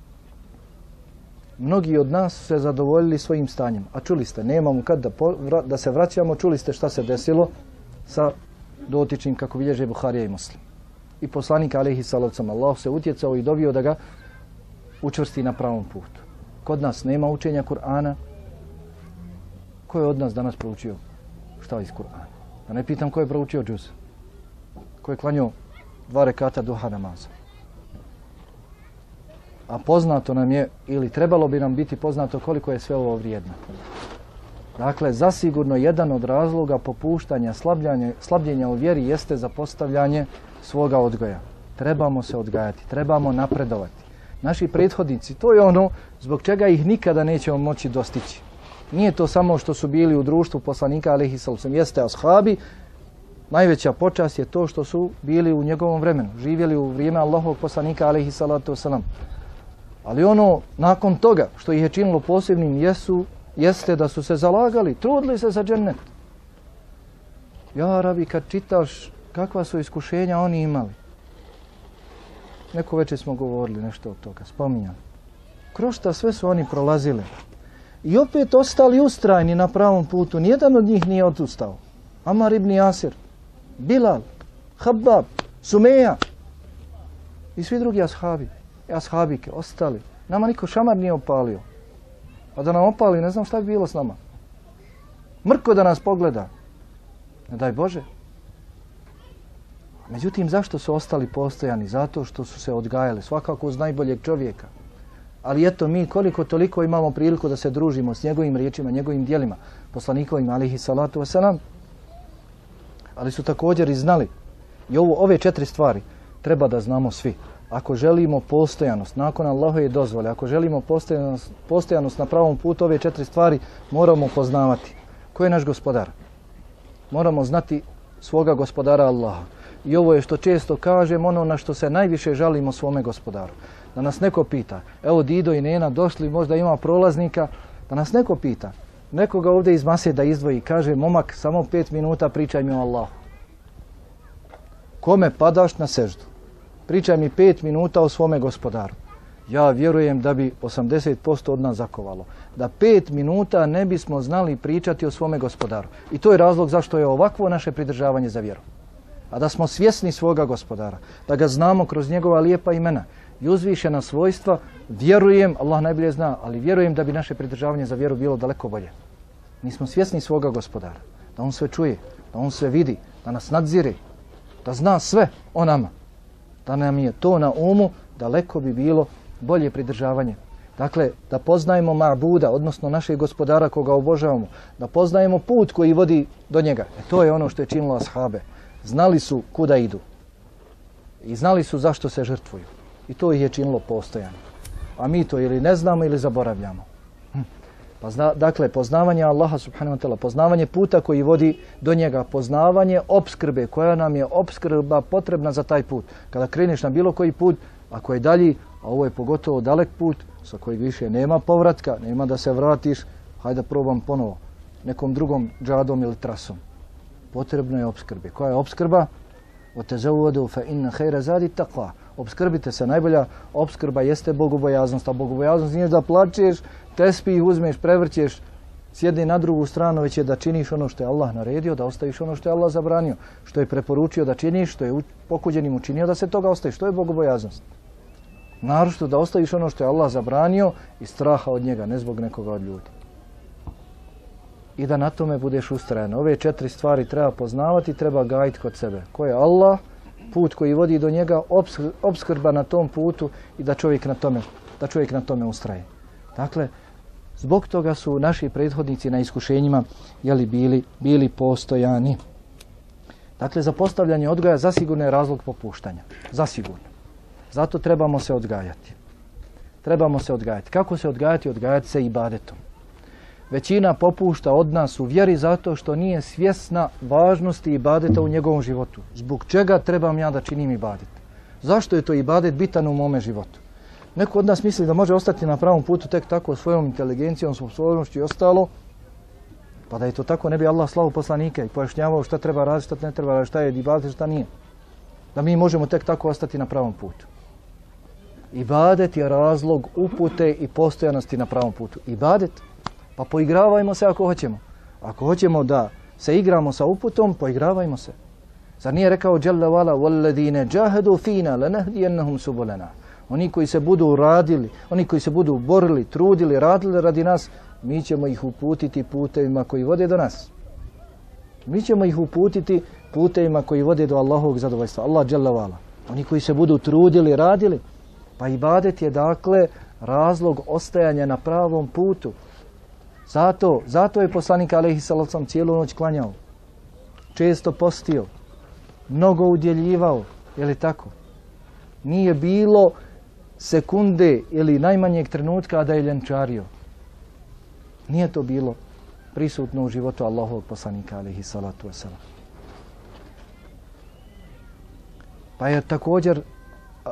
Speaker 3: Mnogi od nas su se zadovoljili svojim stanjem. A čuli ste, nemamo kad da, po, vra, da se vraćamo, čuli ste šta se desilo sa dotičnim, kako bilježe Buharija i Muslim. I poslanik alejhi salatu vesselam, Allah se utjecao i dovio da ga učvrsti na pravom putu. Kod nas nema učenja Kur'ana. Ko je od nas danas proučio šta iz Kur'ana? Da ne pitam ko je proučio džuz. Ko je klanjao dva rekata duha namaza. A poznato nam je, ili trebalo bi nam biti poznato koliko je sve ovo vrijedno. Dakle, zasigurno jedan od razloga popuštanja, slabljenja u vjeri jeste zapostavljanje svoga odgoja. Trebamo se odgajati, trebamo napredovati. Naši prethodnici, to je ono zbog čega ih nikada nećemo moći dostići. Nije to samo što su bili u društvu poslanika alejhi salatu vesselam, jeste ashabi, najveća počast je to što su bili u njegovom vremenu, živjeli u vrijeme Allahovog poslanika alejhi salatu vesselam. Ali ono nakon toga što ih je činilo posebnim jesu, jeste da su se zalagali, trudili se za džennet. Ja, Rabi, kad čitaš kakva su iskušenja oni imali. Neko večer smo govorili nešto od toga, spominjali. Kroz šta sve su oni prolazili. I opet ostali ustrajni na pravom putu. Nijedan od njih nije odustao. Amar ibn Jasir, Bilal, Habab, Sumeja i svi drugi ashabi. I ashabike, ostali. Nama niko šamar nije opalio. A da nam opali, ne znam šta bi bilo s nama. Mrko da nas pogleda. Ne daj Bože. Međutim, zašto su ostali postojani? Zato što su se odgajali, svakako uz najboljeg čovjeka. Ali eto, mi koliko toliko imamo priliku da se družimo s njegovim riječima, njegovim djelima, poslanikovim, alihi salatu wasalam. Ali su također i znali. I ovo, ove četiri stvari treba da znamo svi. Ako želimo postojanost, nakon Allahove dozvole, ako želimo postojanost, postojanost na pravom putu, ove četiri stvari moramo poznavati. Ko je naš gospodar? Moramo znati svoga gospodara Allaha. I ovo je što često kažem, ono na što se najviše žalimo svome gospodaru. Da nas neko pita, evo Dido i Nena došli, možda ima prolaznika, da nas neko pita, nekoga ovdje iz mase da izdvoji, kaže, momak, samo pet minuta pričaj mi o Allahu. Kome padaš na seždu? Pričaj mi pet minuta o svome gospodaru. Ja vjerujem da bi osamdeset posto od nas zakovalo. Da pet minuta ne bismo znali pričati o svome gospodaru. I to je razlog zašto je ovakvo naše pridržavanje za vjeru. A da smo svjesni svoga gospodara, da ga znamo kroz njegova lijepa imena i uzvišena svojstva, vjerujem, Allah najbolje zna, ali vjerujem da bi naše pridržavanje za vjeru bilo daleko bolje. Nismo svjesni svoga gospodara, da on sve čuje, da on sve vidi, da nas nadzire, da zna sve o nama. Da nam je to na umu, daleko bi bilo bolje pridržavanje. Dakle, da poznajemo ma'buda, odnosno našeg gospodara koga obožavamo, da poznajemo put koji vodi do njega. E to je ono što je činilo ashabe. Znali su kuda idu i znali su zašto se žrtvuju. I to ih je činilo postojano. A mi to ili ne znamo ili zaboravljamo. Hm. Pa zna, dakle, poznavanje Allaha subhanahu wa ta'ala, poznavanje puta koji vodi do njega, poznavanje opskrbe koja nam je opskrba potrebna za taj put. Kada kreneš na bilo koji put, ako je dalji, a ovo je pogotovo dalek put, sa kojeg više nema povratka, nema da se vratiš, hajde da probam ponovo, nekom drugom džadom ili trasom. Potrebno je opskrbe. Koja je opskrba? وَتَزَوَّدُوا فَإِنَّ خَيْرَ زَادِ تَقْوَى. Opskrbite se. Najbolja opskrba jeste bogobojaznost. A bogobojaznost nije da plačeš, tespih uzmeš, prevrćeš, sjedi na drugu stranu, već je da činiš ono što je Allah naredio, da ostaviš ono što je Allah zabranio, što je preporučio da činiš, što je pokuđenim učinio da se toga ostaviš. Što je bogobojaznost? Naročito da ostaviš ono što je Allah zabranio iz straha od njega, ne zbog nekoga od ljudi. I da na tome budeš ustrajan. Ove četiri stvari treba poznavati, treba gajiti kod sebe. Ko je Allah, put koji vodi do njega, opskrba na tom putu i da čovjek na tome, da čovjek na tome ustraje. Dakle, zbog toga su naši prethodnici na iskušenjima jeli, bili, bili postojani. Dakle, za postavljanje odgoja zasigurno je razlog popuštanja. Zasigurno. Zato trebamo se odgajati. Trebamo se odgajati. Kako se odgajati? Odgajati se ibadetom. Većina popušta od nas u vjeri zato što nije svjesna važnosti ibadeta u njegovom životu. Zbog čega trebam ja da činim ibadet? Zašto je to ibadet bitan u mome životu? Neko od nas misli da može ostati na pravom putu tek tako svojom inteligencijom, sposobnošću i ostalo. Pa da je to tako, ne bi Allah slao poslanike i pojašnjavao šta treba raditi, šta ne treba raditi, šta je ibadet, šta nije. Da mi možemo tek tako ostati na pravom putu. Ibadet je razlog upute i postojanosti na pravom putu. Ibadet. Pa poigravajmo se ako hoćemo. Ako hoćemo da se igramo sa uputom, poigravajmo se. Zar nije rekao Jalla wala وَالَّذِينَ جَاهَدُوا فِينَا لَنَهْدِيَنَّهُمْ سُبُلَنَا. Oni koji se budu radili, oni koji se budu borili, trudili, radili radi nas, mi ćemo ih uputiti putevima koji vode do nas. Mi ćemo ih uputiti putevima koji vode do Allahovog zadovoljstva. Allah Jalla wala. Oni koji se budu trudili, radili. Pa ibadet je dakle razlog ostajanja na pravom putu. Zato, zato je poslanik alejhi salatu vesselam cijelu noć klanjao. Često postio. Mnogo udjeljivao. Je li tako? Nije bilo sekunde ili najmanjeg trenutka da je ljenčario. Nije to bilo prisutno u životu Allahovog poslanika alejhi salatu vesselam. Pa je također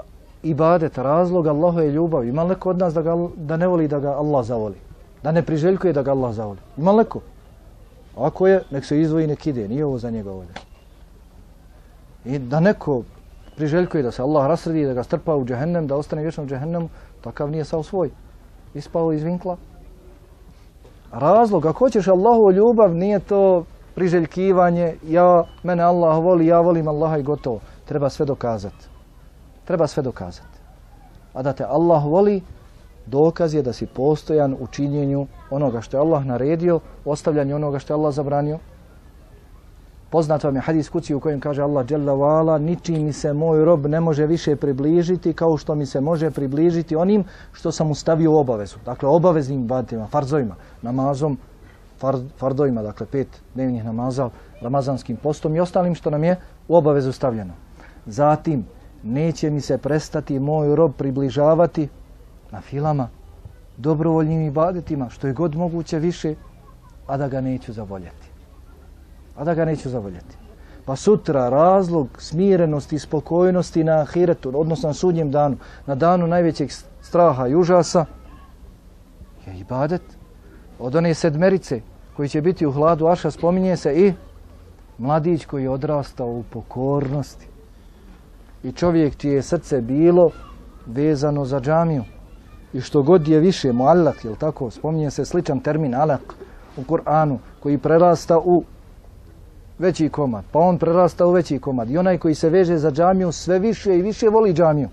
Speaker 3: ibadet, razlog Allahove ljubavi. Ima neko od nas da, ga, da ne voli da ga Allah zavoli? Da ne priželjkuje da ga Allah zavoli? Ima neko? Ako je, nek se izdvoji, nek ide. Nije ovo za njega ovdje. I da neko priželjkuje da se Allah rasredi, da ga strpa u džehennem, da ostane vječno u džehennemu, takav nije sao svoj. Ispao iz vinkla. Razlog, ako hoćeš Allahovu ljubav, nije to priželjkivanje, ja, mene Allah voli, ja volim Allaha i gotovo. Treba sve dokazati. Treba sve dokazati. A da te Allah voli, dokaz je da si postojan u činjenju onoga što je Allah naredio, ostavljanju onoga što je Allah zabranio. Poznat vam je hadis kući u kojem kaže Allah dželle ve ala, ničim mi se moj rob ne može više približiti kao što mi se može približiti onim što sam mu stavio u obavezu. Dakle, obaveznim ibadetima, farzovima, namazom, far, fardovima, dakle pet dnevnih namaza, ramazanskim postom i ostalim što nam je u obavezu stavljeno. Zatim, neće mi se prestati moj rob približavati na filama, dobrovoljnim ibadetima, što je god moguće više, a da ga neću zavoljeti. A da ga neću zavoljeti. Pa sutra razlog smirenosti i spokojnosti na ahiretu, odnosno na sudnjem danu, na danu najvećeg straha i užasa, je ibadet. Od one sedmerice koji će biti u hladu arša spominje se i mladić koji je odrastao u pokornosti. I čovjek čije srce bilo vezano za džamiju. I što god je više muallak, jel tako, spominje se sličan termin alak u Kur'anu, koji prerasta u veći komad, pa on prerasta u veći komad. I onaj koji se veže za džamiju sve više i više voli džamiju.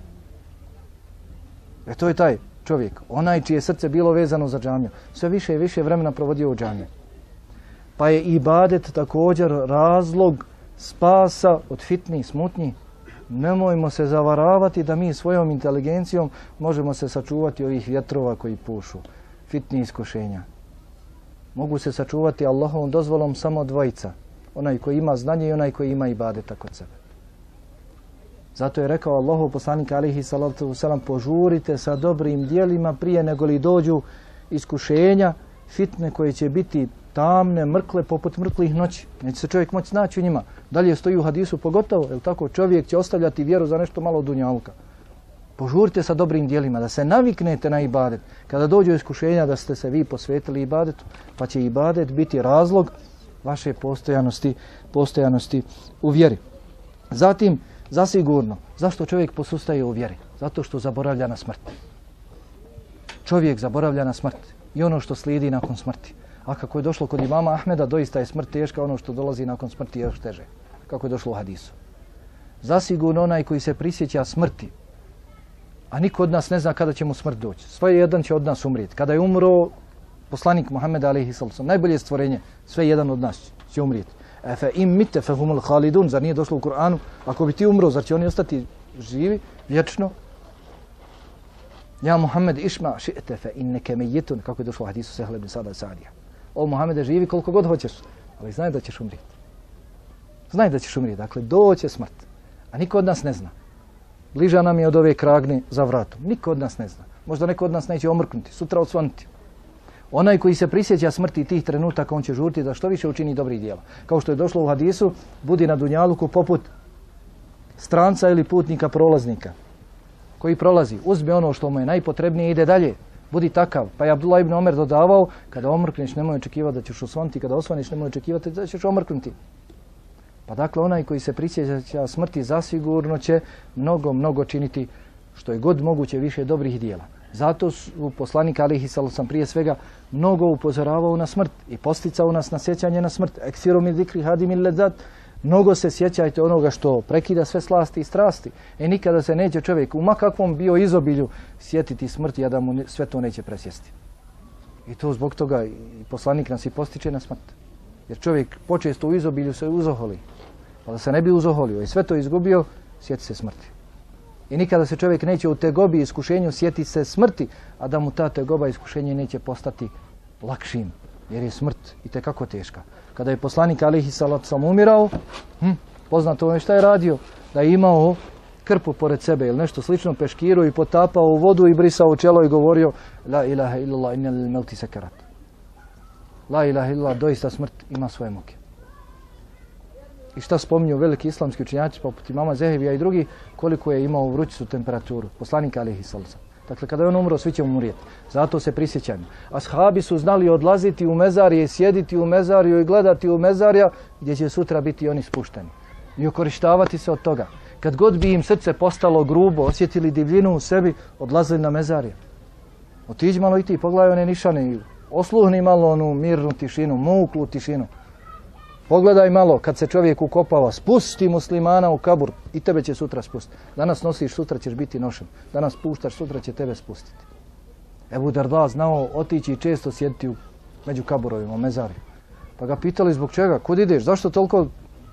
Speaker 3: E to je taj čovjek, onaj čije srce bilo vezano za džamiju, sve više i više vremena provodio u džamiju. Pa je ibadet također razlog spasa od fitni i smutnji. Nemojmo se zavaravati da mi svojom inteligencijom možemo se sačuvati ovih vjetrova koji pušu, fitni iskušenja. Mogu se sačuvati Allahovom dozvolom samo dvojica. Onaj koji ima znanje i onaj koji ima ibadeta kod sebe. Zato je rekao Allahov poslanik alejhi salatu vesselam, požurite sa dobrim djelima prije nego li dođu iskušenja, fitne koje će biti tamne, mrkle, poput mrklih noći. Neće se čovjek moći naći u njima. Dalje stoji u hadisu pogotovo, jer tako čovjek će ostavljati vjeru za nešto malo dunjalka. Požurite sa dobrim djelima, da se naviknete na ibadet. Kada dođu iskušenja da ste se vi posvetili ibadetu, pa će ibadet biti razlog vaše postojanosti, postojanosti u vjeri. Zatim, zasigurno, zašto čovjek posustaje u vjeri? Zato što zaboravlja na smrt. Čovjek zaboravlja na smrt i ono što slijedi nakon smrti. A kako je došlo kod imama Ahmeda, doista je smrt teška, ono što dolazi nakon smrti je još teže. Kako je došlo u hadisu. Zasigurno onaj koji se prisjeća smrti, a niko od nas ne zna kada će mu smrt doći. Sve jedan će od nas umrijeti. Kada je umro poslanik Muhammed alejhi salatu, najbolje stvorenje, sve jedan od nas će umrijeti. E fe im mite fe humul halidun, zar nije došlo u Kur'anu? Ako bi ti umro, zar će oni ostati živi, vječno? Ja Muhammed išma ši'te fe inneke mejitun, kako je došlo u hadisu Sehle ibn Sada Sadija. O Muhammede, živi koliko god hoćeš, ali znaj da ćeš umrijeti. Znaj da ćeš umrijeti, dakle doće smrt. A niko od nas ne zna. Bliža nam je od ove kragne za vratom. Niko od nas ne zna. Možda neko od nas neće omrknuti, sutra odsvanuti. Onaj koji se prisjeća smrti tih trenutaka, on će žuriti da što više učini dobrih djela. Kao što je došlo u hadisu, budi na dunjaluku poput stranca ili putnika prolaznika koji prolazi, uzme ono što mu je najpotrebnije i ide dalje. Budi takav. Pa je Abdullah ibn Omer dodavao, kada omrkneš nemoj očekivati da ćeš osvanuti, kada osvaniš nemoj očekivati da ćeš omrknuti. Pa dakle, onaj koji se prisjeća smrti zasigurno će mnogo, mnogo činiti što je god moguće više dobrih djela. Zato su poslanik alejhi salatu vesselam prije svega mnogo upozoravao na smrt i posticao nas na sjećanje na smrt. Eksiru min zikri hadimil lezat. Mnogo se sjećajte onoga što prekida sve slasti i strasti. E nikada se neće čovjek u makakvom bio izobilju sjetiti smrti, a da mu sve to neće presjesti. I to zbog toga i poslanik nas i postiče na smrt. Jer čovjek počesto u izobilju se uzoholi. Pa da se ne bi uzoholio i sve to izgubio, sjeti se smrti. I nikada se čovjek neće u tegobi i iskušenju sjeti se smrti, a da mu ta tegoba i iskušenje neće postati lakšim. Jer je smrt itekako teška. Kada je poslanik alejhi salatu vesselam umirao, hm, poznato je šta je radio, da je imao krpu pored sebe ili nešto slično, peškiru i potapao u vodu i brisao čelo i govorio la ilaha illallah inna lil mauti sakarat. La ilaha illallah, doista smrt ima svoje muke. I šta spominju veliki islamski učenjaci poput imama Zehevija i drugi, koliko je imao vrućicu temperaturu, poslanik alejhi salatu. Dakle, kada je on umro, svi će umrijeti. Zato se prisjećajmo. Ashabi su znali odlaziti u mezarije, sjediti u mezariju i gledati u mezarja gdje će sutra biti oni spušteni. I okorištavati se od toga. Kad god bi im srce postalo grubo, osjetili divljinu u sebi, odlazili na mezarje. Otiđi malo i ti, pogledaj one nišane, osluhni malo onu mirnu tišinu, muklu tišinu. Pogledaj malo kad se čovjek ukopava, spusti muslimana u kabur i tebe će sutra spustiti. Danas nosiš, sutra ćeš biti nošen. Danas puštaš, sutra će tebe spustiti. Ebu Darda znao otići i često sjediti u, među kaburovima, u mezarju. Pa ga pitali zbog čega, kud ideš, zašto toliko?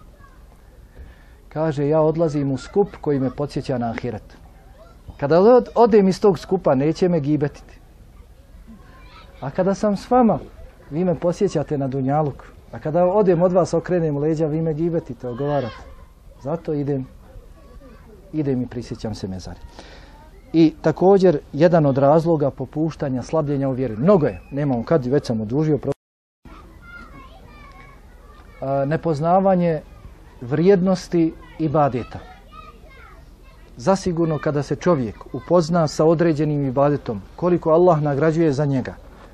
Speaker 3: Kaže, ja odlazim u skup koji me podsjeća na ahiret. Kada od, odem iz tog skupa, neće me gibetiti. A kada sam s vama, vi me posjećate na dunjaluk. A kada odem od vas, okrenem leđa, vi me gibetite, ogovarate. Zato idem, idem i prisjećam se mezari. I također, jedan od razloga popuštanja, slabljenja u vjeri. Mnogo je, nemam kad, već sam odužio. Nepoznavanje vrijednosti ibadeta. Zasigurno kada se čovjek upozna sa određenim ibadetom, koliko Allah nagrađuje za njega,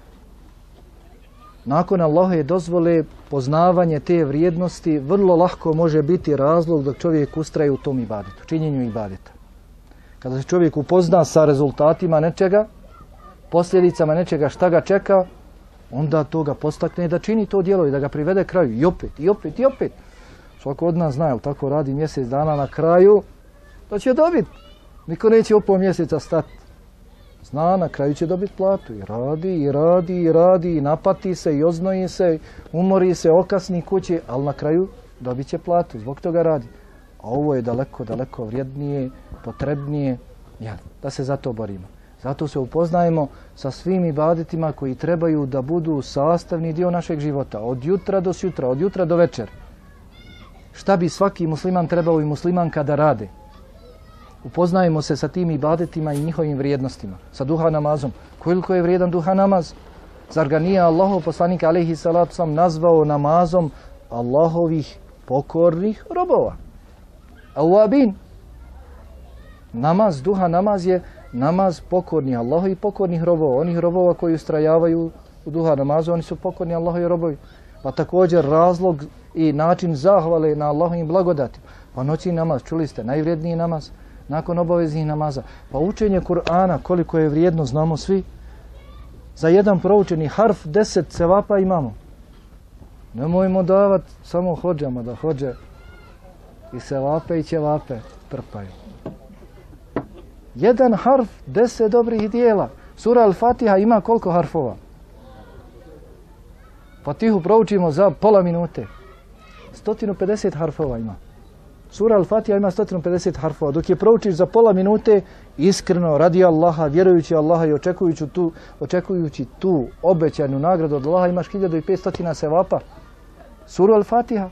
Speaker 3: nakon Allahove dozvole poznavanje te vrijednosti vrlo lako može biti razlog dok čovjek ustraje u tom ibadetu, činjenju ibadeta. Kada se čovjek upozna sa rezultatima nečega, posljedicama nečega šta ga čeka, onda to ga postakne da čini to djelo i da ga privede kraju. I opet, i opet, i opet. Svako od nas zna, jel tako radi mjesec dana na kraju, da će dobiti. Niko neće opao mjeseca stati. Zna, na kraju će dobiti platu. I radi, i radi, i radi, i napati se, i oznoji se, umori se, okasni kući, ali na kraju dobit će platu. Zbog toga radi. A ovo je daleko, daleko vrijednije, potrebnije, ja, da se za to borimo. Zato se upoznajemo sa svim ibadetima koji trebaju da budu sastavni dio našeg života. Od jutra do sutra, od jutra do večer. Šta bi svaki musliman trebao i muslimanka da rade? Upoznajemo se sa tim ibadetima i njihovim vrijednostima. Sa duha namazom. Koliko je vrijedan duha namaz? Zar ga nije Allahov poslanik alejhi salatu sam nazvao namazom Allahovih pokornih robova? Awabin. Namaz, duha namaz je namaz pokornih Allahovih pokornih robova. Onih robova koji ustrajavaju u duha namazu, oni su pokorni Allahovi robovi. Pa također razlog i način zahvale na Allahovim blagodatima. Pa noćni namaz, čuli ste, najvrijedniji namaz nakon obaveznih namaza. Pa učenje Kur'ana, koliko je vrijedno, znamo svi. Za jedan proučeni harf deset sevapa imamo. Nemojmo davati samo hodžama da hođe i sevape i ćevape trpaju. Jedan harf, deset dobrih dijela. Sura Al-Fatiha ima koliko harfova? Fatihu proučimo za pola minute. sto pedeset harfova ima. Sura Al-Fatiha ima sto pedeset harfova. Dok je proučiš za pola minute, iskreno, radi Allaha, vjerujući Allaha i očekujući tu, očekujući tu obećanu nagradu od Allaha, imaš hiljadu petsto sevapa. Sura Al-Fatiha.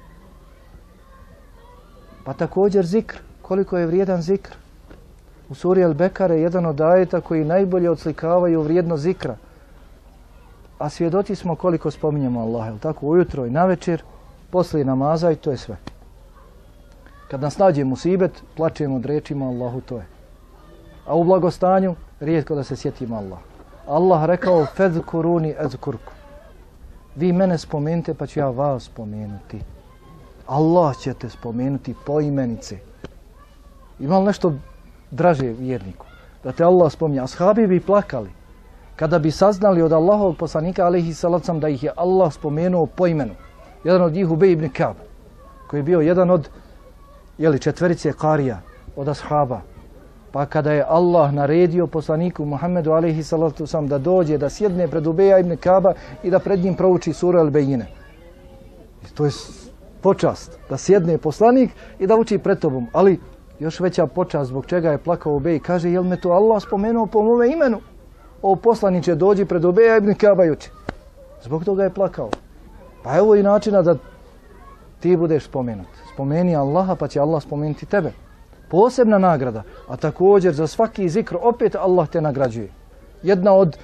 Speaker 3: Pa također zikr. Koliko je vrijedan zikr? U suri Al-Bekare jedan od ajeta koji najbolje odslikavaju vrijednost zikra. A svjedoci smo koliko spominjemo Allaha, tako ujutro i navečer, poslije namaza i to je sve. Kad nas nađe musibet, plačemo od rečima Allahu, to je. A u blagostanju, rijetko da se sjetimo Allah. Allah rekao, fezkuruni ezkurku. Vi mene spomenite, pa ću ja vas spomenuti. Allah će te spomenuti po imenice. Ima li nešto draže vjerniku? Da te Allah spominje. Ashabi bi plakali kada bi saznali od Allahovog poslanika alejhi salatu selam da ih je Allah spomenuo po imenu. Jedan od njih Ubej ibn Ka'b, koji je bio jedan od jeli, četverice karija od ashaba. Pa kada je Allah naredio poslaniku Muhammedu alejhi salatu selam da dođe, da sjedne pred Ubeja ibn Ka'ba i da pred njim prouči suru Al-Bejine. To je počast, da sjedne poslanik i da uči pred tobom. Ali još veća počast zbog čega je plakao Ubej. Kaže, jel me to Allah spomenuo po mome imenu? O poslaniče, dođi pred Ubeja ibn Ka'ba i uči. Zbog toga je plakao. Pa evo i načina da ti budeš spomenut. Spomeni Allaha pa će Allah spomenuti tebe. Posebna nagrada. A također za svaki zikr opet Allah te nagrađuje. Jedna od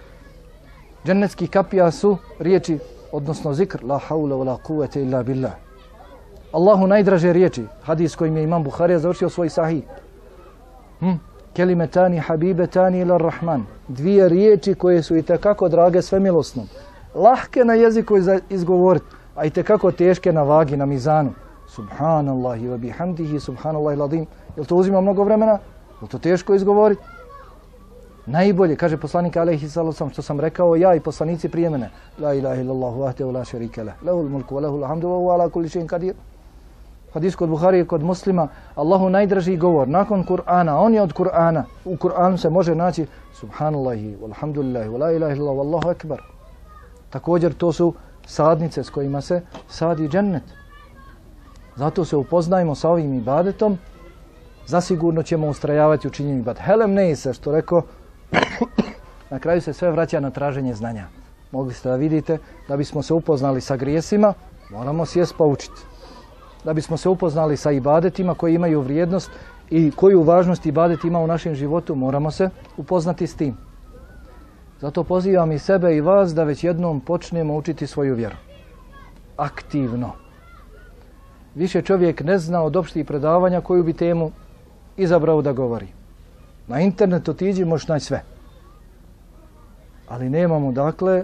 Speaker 3: džennetskih kapija su riječi, odnosno zikr la haula wa la kuvvete illa billah. Allahu najdraže riječi, hadis kojim je imam Buharija završio svoj sahih. Hm? Kelimetani habibetani ila rahman. Dvije riječi koje su i tekako drage svemilosnom. Lahke na jeziku izgovoriti, a i tekako teške na vagi, na mizanu. Subhanallahi wa bihamdihi, subhanallahi ladim. Jel to uzima mnogo vremena? Jel to teško izgovoriti? Najbolje, kaže poslanik alejhi salatu, što sam rekao ja i poslanici prije mene. La ilaha illallah vahdehu la šerike leh. Lehul mulku wa lehul hamdu wa huwa ala kulli šejin kadir. Hadis kod Buharije, kod Muslima, Allahu najdraži govor nakon Kur'ana, on je od Kur'ana. U Kur'anu se može naći subhanallahi, walhamdulillahi, wa la ilaha illallah, wallahu akbar. Također to su sadnice s kojima se sadi džennet. Zato se upoznajmo sa ovim ibadetom, zasigurno ćemo ustrajavati u činjenju ibadeta. Helem ne se, što rekao, na kraju se sve vraća na traženje znanja. Mogli ste da vidite, da bismo se upoznali sa grijesima, moramo sjest pa učiti. Da bismo se upoznali sa ibadetima koji imaju vrijednost i koju važnost ibadet ima u našem životu, moramo se upoznati s tim. Zato pozivam i sebe i vas da već jednom počnemo učiti svoju vjeru. Aktivno. Više čovjek ne zna od opštih predavanja koju bi temu izabrao da govori. Na internetu otiđi, možeš naći sve. Ali nemamo, dakle,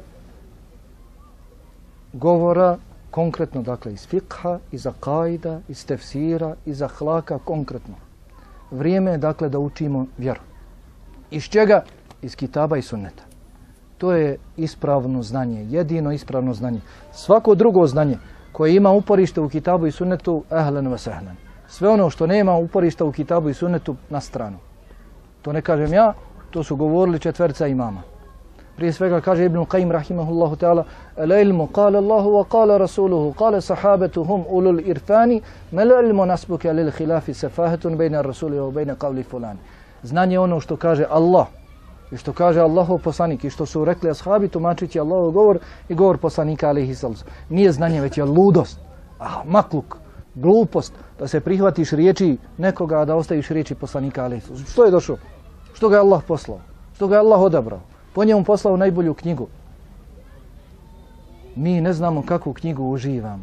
Speaker 3: govora konkretno, dakle, iz fikha, iz akaida, iz tefsira, iz ahlaka, konkretno. Vrijeme je, dakle, da učimo vjeru. Iz čega? Iz kitaba i sunneta. To je ispravno znanje, jedino ispravno znanje. Svako drugo znanje koje ima uporište u kitabu i sunnetu, ehlen ve sehlen. Sve ono što nema uporišta u kitabu i sunnetu, na stranu. To ne kažem ja, to su govorili četverca imama. Prije svega kaže Ibn Qayyim rahimahullahu ta'ala, el-ilmu qala Allahu wa qala rasuluhu, qala sahabetuhum ulul irfani, mel ilmu nasbuke lil khilafi sefahetun bejna rasuli wa bejna qavli fulani. Znanje ono što kaže Allah i što kaže Allahov poslanik i što su rekli ashabi tumačići Allahov govor i govor poslanika alejhi salatu. Nije znanje, već je ludost, ah, makluk, glupost da se prihvatiš riječi nekoga, a da ostaviš riječi poslanika alejhi salatu. Što je došlo? Što ga je Allah poslao? Što ga je Allah odabrao? Po njemu poslao najbolju knjigu. Mi ne znamo kakvu knjigu uživamo.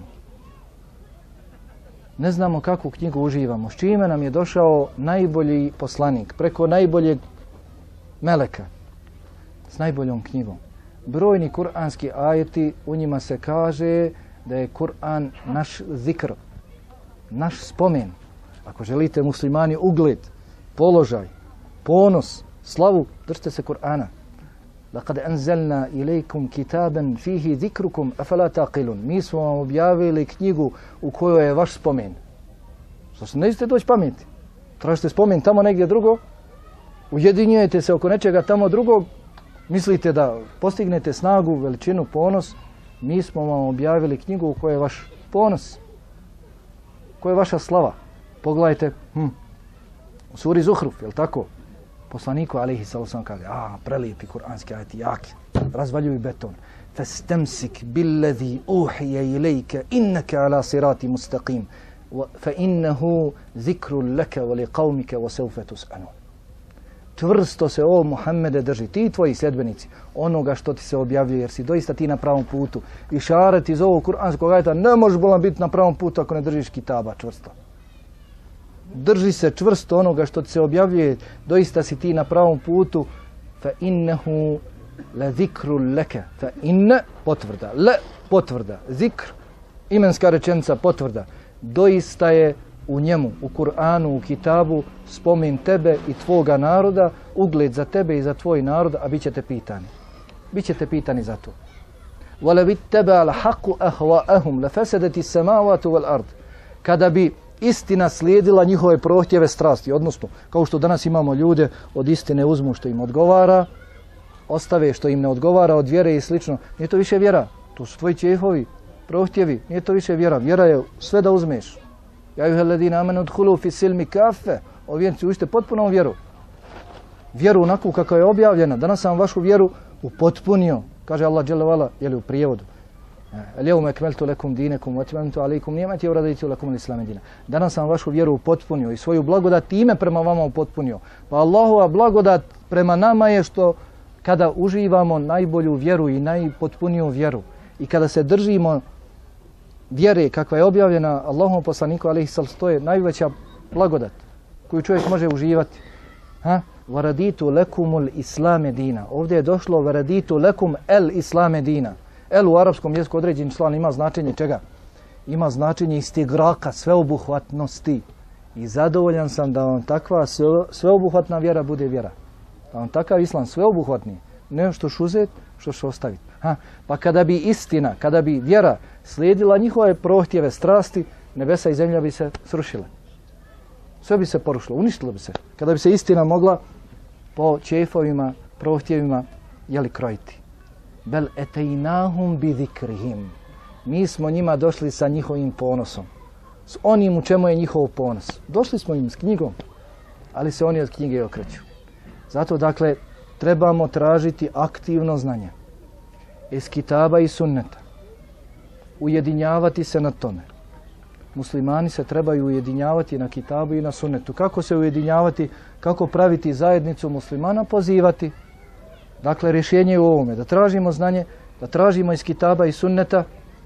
Speaker 3: Ne znamo kakvu knjigu uživamo. S čime nam je došao najbolji poslanik, preko najboljeg meleka, s najboljom knjigom. Brojni kuranski ajeti, u njima se kaže da je Kur'an naš zikr, naš spomen. Ako želite muslimani ugled, položaj, ponos, slavu, držite se Kur'ana. Laqad anzalna ilaykum kitaban fihi zikrukum afala taqilun. Mi smo vam objavili knjigu u kojoj je vaš spomen. Što se nećete doći pameti. Tražite spomen tamo negdje drugo, ujedinjujete se oko nečega tamo drugog, mislite da postignete snagu, veličinu, ponos. Mi smo vam objavili knjigu u kojoj je vaš ponos, u kojoj je vaša slava. Pogledajte, hm, u suri Zuhruf, je li tako? Poslaniku alejhi salatu kaže, a, prelijepi kuranski ajeti, jaki, razvaljuju beton. Fastamsik billadhi uhiya ilayka innaka ala sirati mustaqim fa innahu zikrun laka wa liqaumika wa sawfa tus'alun. Čvrsto se, o Muhammede, drži, ti i tvoji sljedbenici, onoga što ti se objavljuje, jer si doista ti na pravom putu. I šaret iz ovog kuranskog ajeta, ne možeš bolan biti na pravom putu ako ne držiš kitaba čvrsto. Drži se čvrsto onoga što ti se objavljuje, doista si ti na pravom putu. Fa innehu la zikru leke. Fa inne, potvrda. Le, potvrda. Zikr, imenska rečenica, potvrda. Doista je u njemu, u Kur'anu, u kitabu, spomen tebe i tvoga naroda, ugled za tebe i za tvoj narod, a bit ćete pitani. Bit ćete pitani za to. وَلَوِ اتَّبَعَ الْحَقُّ أَهْوَاءَهُمْ لَفَسَدَتِ السَّمَاوَاتُ وَالْأَرْضِ. Kada bi istina slijedila njihove prohtjeve strasti, odnosno, kao što danas imamo ljude, od istine uzmu što im odgovara, ostave što im ne odgovara od vjere i slično. Nije to više vjera, to su tvoji čehovi, prohtjevi, nije to više vjera. Vjera je sve da uzmeš. Ja juhe ledina amenu dhulu fi silmi kafe. O vjernici, ušte potpuno vjeru. Vjeru onako kako je objavljena. Danas sam vašu vjeru upotpunio. Kaže Allah dželle vala, jeli u prijevodu. Al-yawma akmaltu lakum dinakum wa atmamtu alaykum ni'mati wa raditu lakum al-islam dinan. Danas sam vašu vjeru upotpunio i svoju blagodat time prema vama upotpunio. Pa Allahova blagodat prema nama je što kada uživamo najbolju vjeru i najpotpuniju vjeru i kada se držimo vjere kakva je objavljena Allahom poslaniku alejhi salatu, to je najveća blagodat koju čovjek može uživati. Ha? Varaditu lekumul islame dina. Ovdje je došlo varaditu lekum el islame dina. El u arapskom jeziku određen član ima značenje čega? Ima značenje istigraka, sveobuhvatnosti. I zadovoljan sam da vam takva sveobuhvatna vjera bude vjera. Da vam takav islam sveobuhvatni. Ne što šuzet, što što ostaviti. Ha? Pa kada bi istina, kada bi vjera slijedila njihove prohtjeve, strasti, nebesa i zemlja bi se srušile. Sve bi se porušilo, uništilo bi se. Kada bi se istina mogla po čefovima, prohtjevima, jeli krojiti. Bel eteinahum bi zikrihim. Mi smo njima došli sa njihovim ponosom. S onim u čemu je njihov ponos. Došli smo im s knjigom, ali se oni od knjige okreću. Zato, dakle, trebamo tražiti aktivno znanje. Iz kitaba i sunneta. Ujedinjavati se na tome. Muslimani se trebaju ujedinjavati na kitabu i na sunnetu. Kako se ujedinjavati, kako praviti zajednicu muslimana, pozivati. Dakle, rješenje je u ovome, da tražimo znanje, da tražimo iz kitaba i sunneta,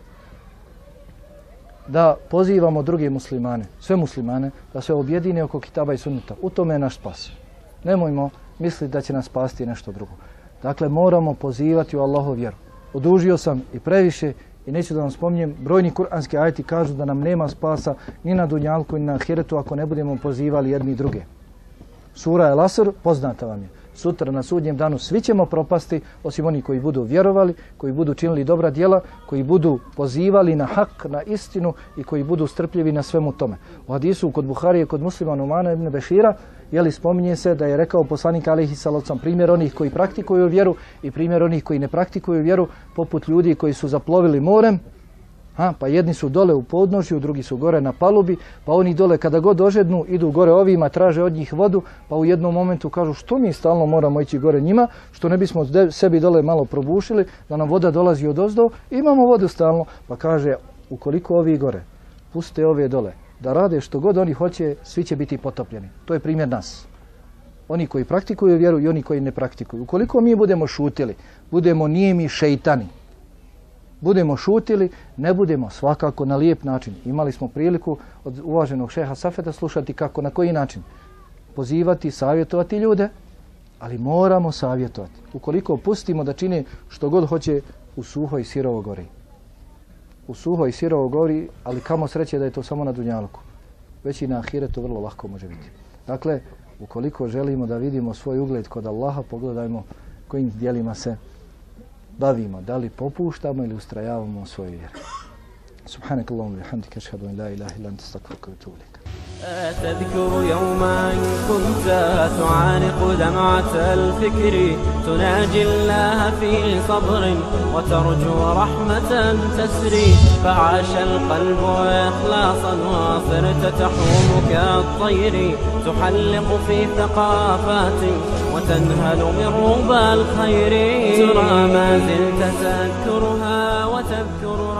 Speaker 3: da pozivamo druge muslimane, sve muslimane, da se objedine oko kitaba i sunneta. U tome je naš spas. Nemojmo misliti da će nas spasti nešto drugo. Dakle, moramo pozivati u Allahovu vjeru. Odužio sam i previše i neću da vam spominjem, brojni kuranski ajeti kažu da nam nema spasa ni na dunjalku ni na ahiretu ako ne budemo pozivali jedni i druge. Sura El Asr poznata vam je. Sutra na sudnjem danu svi ćemo propasti, osim oni koji budu vjerovali, koji budu činili dobra djela, koji budu pozivali na hak, na istinu i koji budu strpljivi na svemu tome. U hadisu kod Buharije, kod Muslima Numana ibn Bešira, jeli spominje se da je rekao poslanik alejhi salatu primjer onih koji praktikuju vjeru i primjer onih koji ne praktikuju vjeru, poput ljudi koji su zaplovili morem. Ha, pa jedni su dole u podnožju, drugi su gore na palubi, pa oni dole kada god dožednu idu gore ovima, traže od njih vodu, pa u jednom momentu kažu što mi stalno moramo ići gore njima, što ne bismo sebi dole malo probušili, da nam voda dolazi odozdo, imamo vodu stalno, pa kaže ukoliko ovi gore puste ove dole, da rade što god oni hoće, svi će biti potopljeni. To je primjer nas. Oni koji praktikuju vjeru i oni koji ne praktikuju. Ukoliko mi budemo šutili, budemo nijemi šeitani, budemo šutili, ne budemo svakako na lijep način. Imali smo priliku od uvaženog šeha Safeta slušati kako, na koji način pozivati, savjetovati ljude, ali moramo savjetovati. Ukoliko pustimo da čine što god hoće, u suho i sirovo gori. U suho i sirovo gori, ali kamo sreće da je to samo na dunjaluku. Već i na ahiretu vrlo lako može biti. Dakle, ukoliko želimo da vidimo svoj ugled kod Allaha, pogledajmo kojim djelima se bavimo, da li popuštamo ili ustrajavamo u svojoj vjeri. سبحانك اللهم وبحمدك أشهد أن لا إله إلا أنت أستغفرك وأتوب إليك.
Speaker 1: أتذكر يوما كنت تعانق دمعة الفكر تناجي الله في صبر وترجو رحمة تسري فعاش القلب إخلاصا وصرت تحوم كالطير تحلق في ثقافات وتنهل من ربى الخير ترى ما زلت تذكرها وتذكر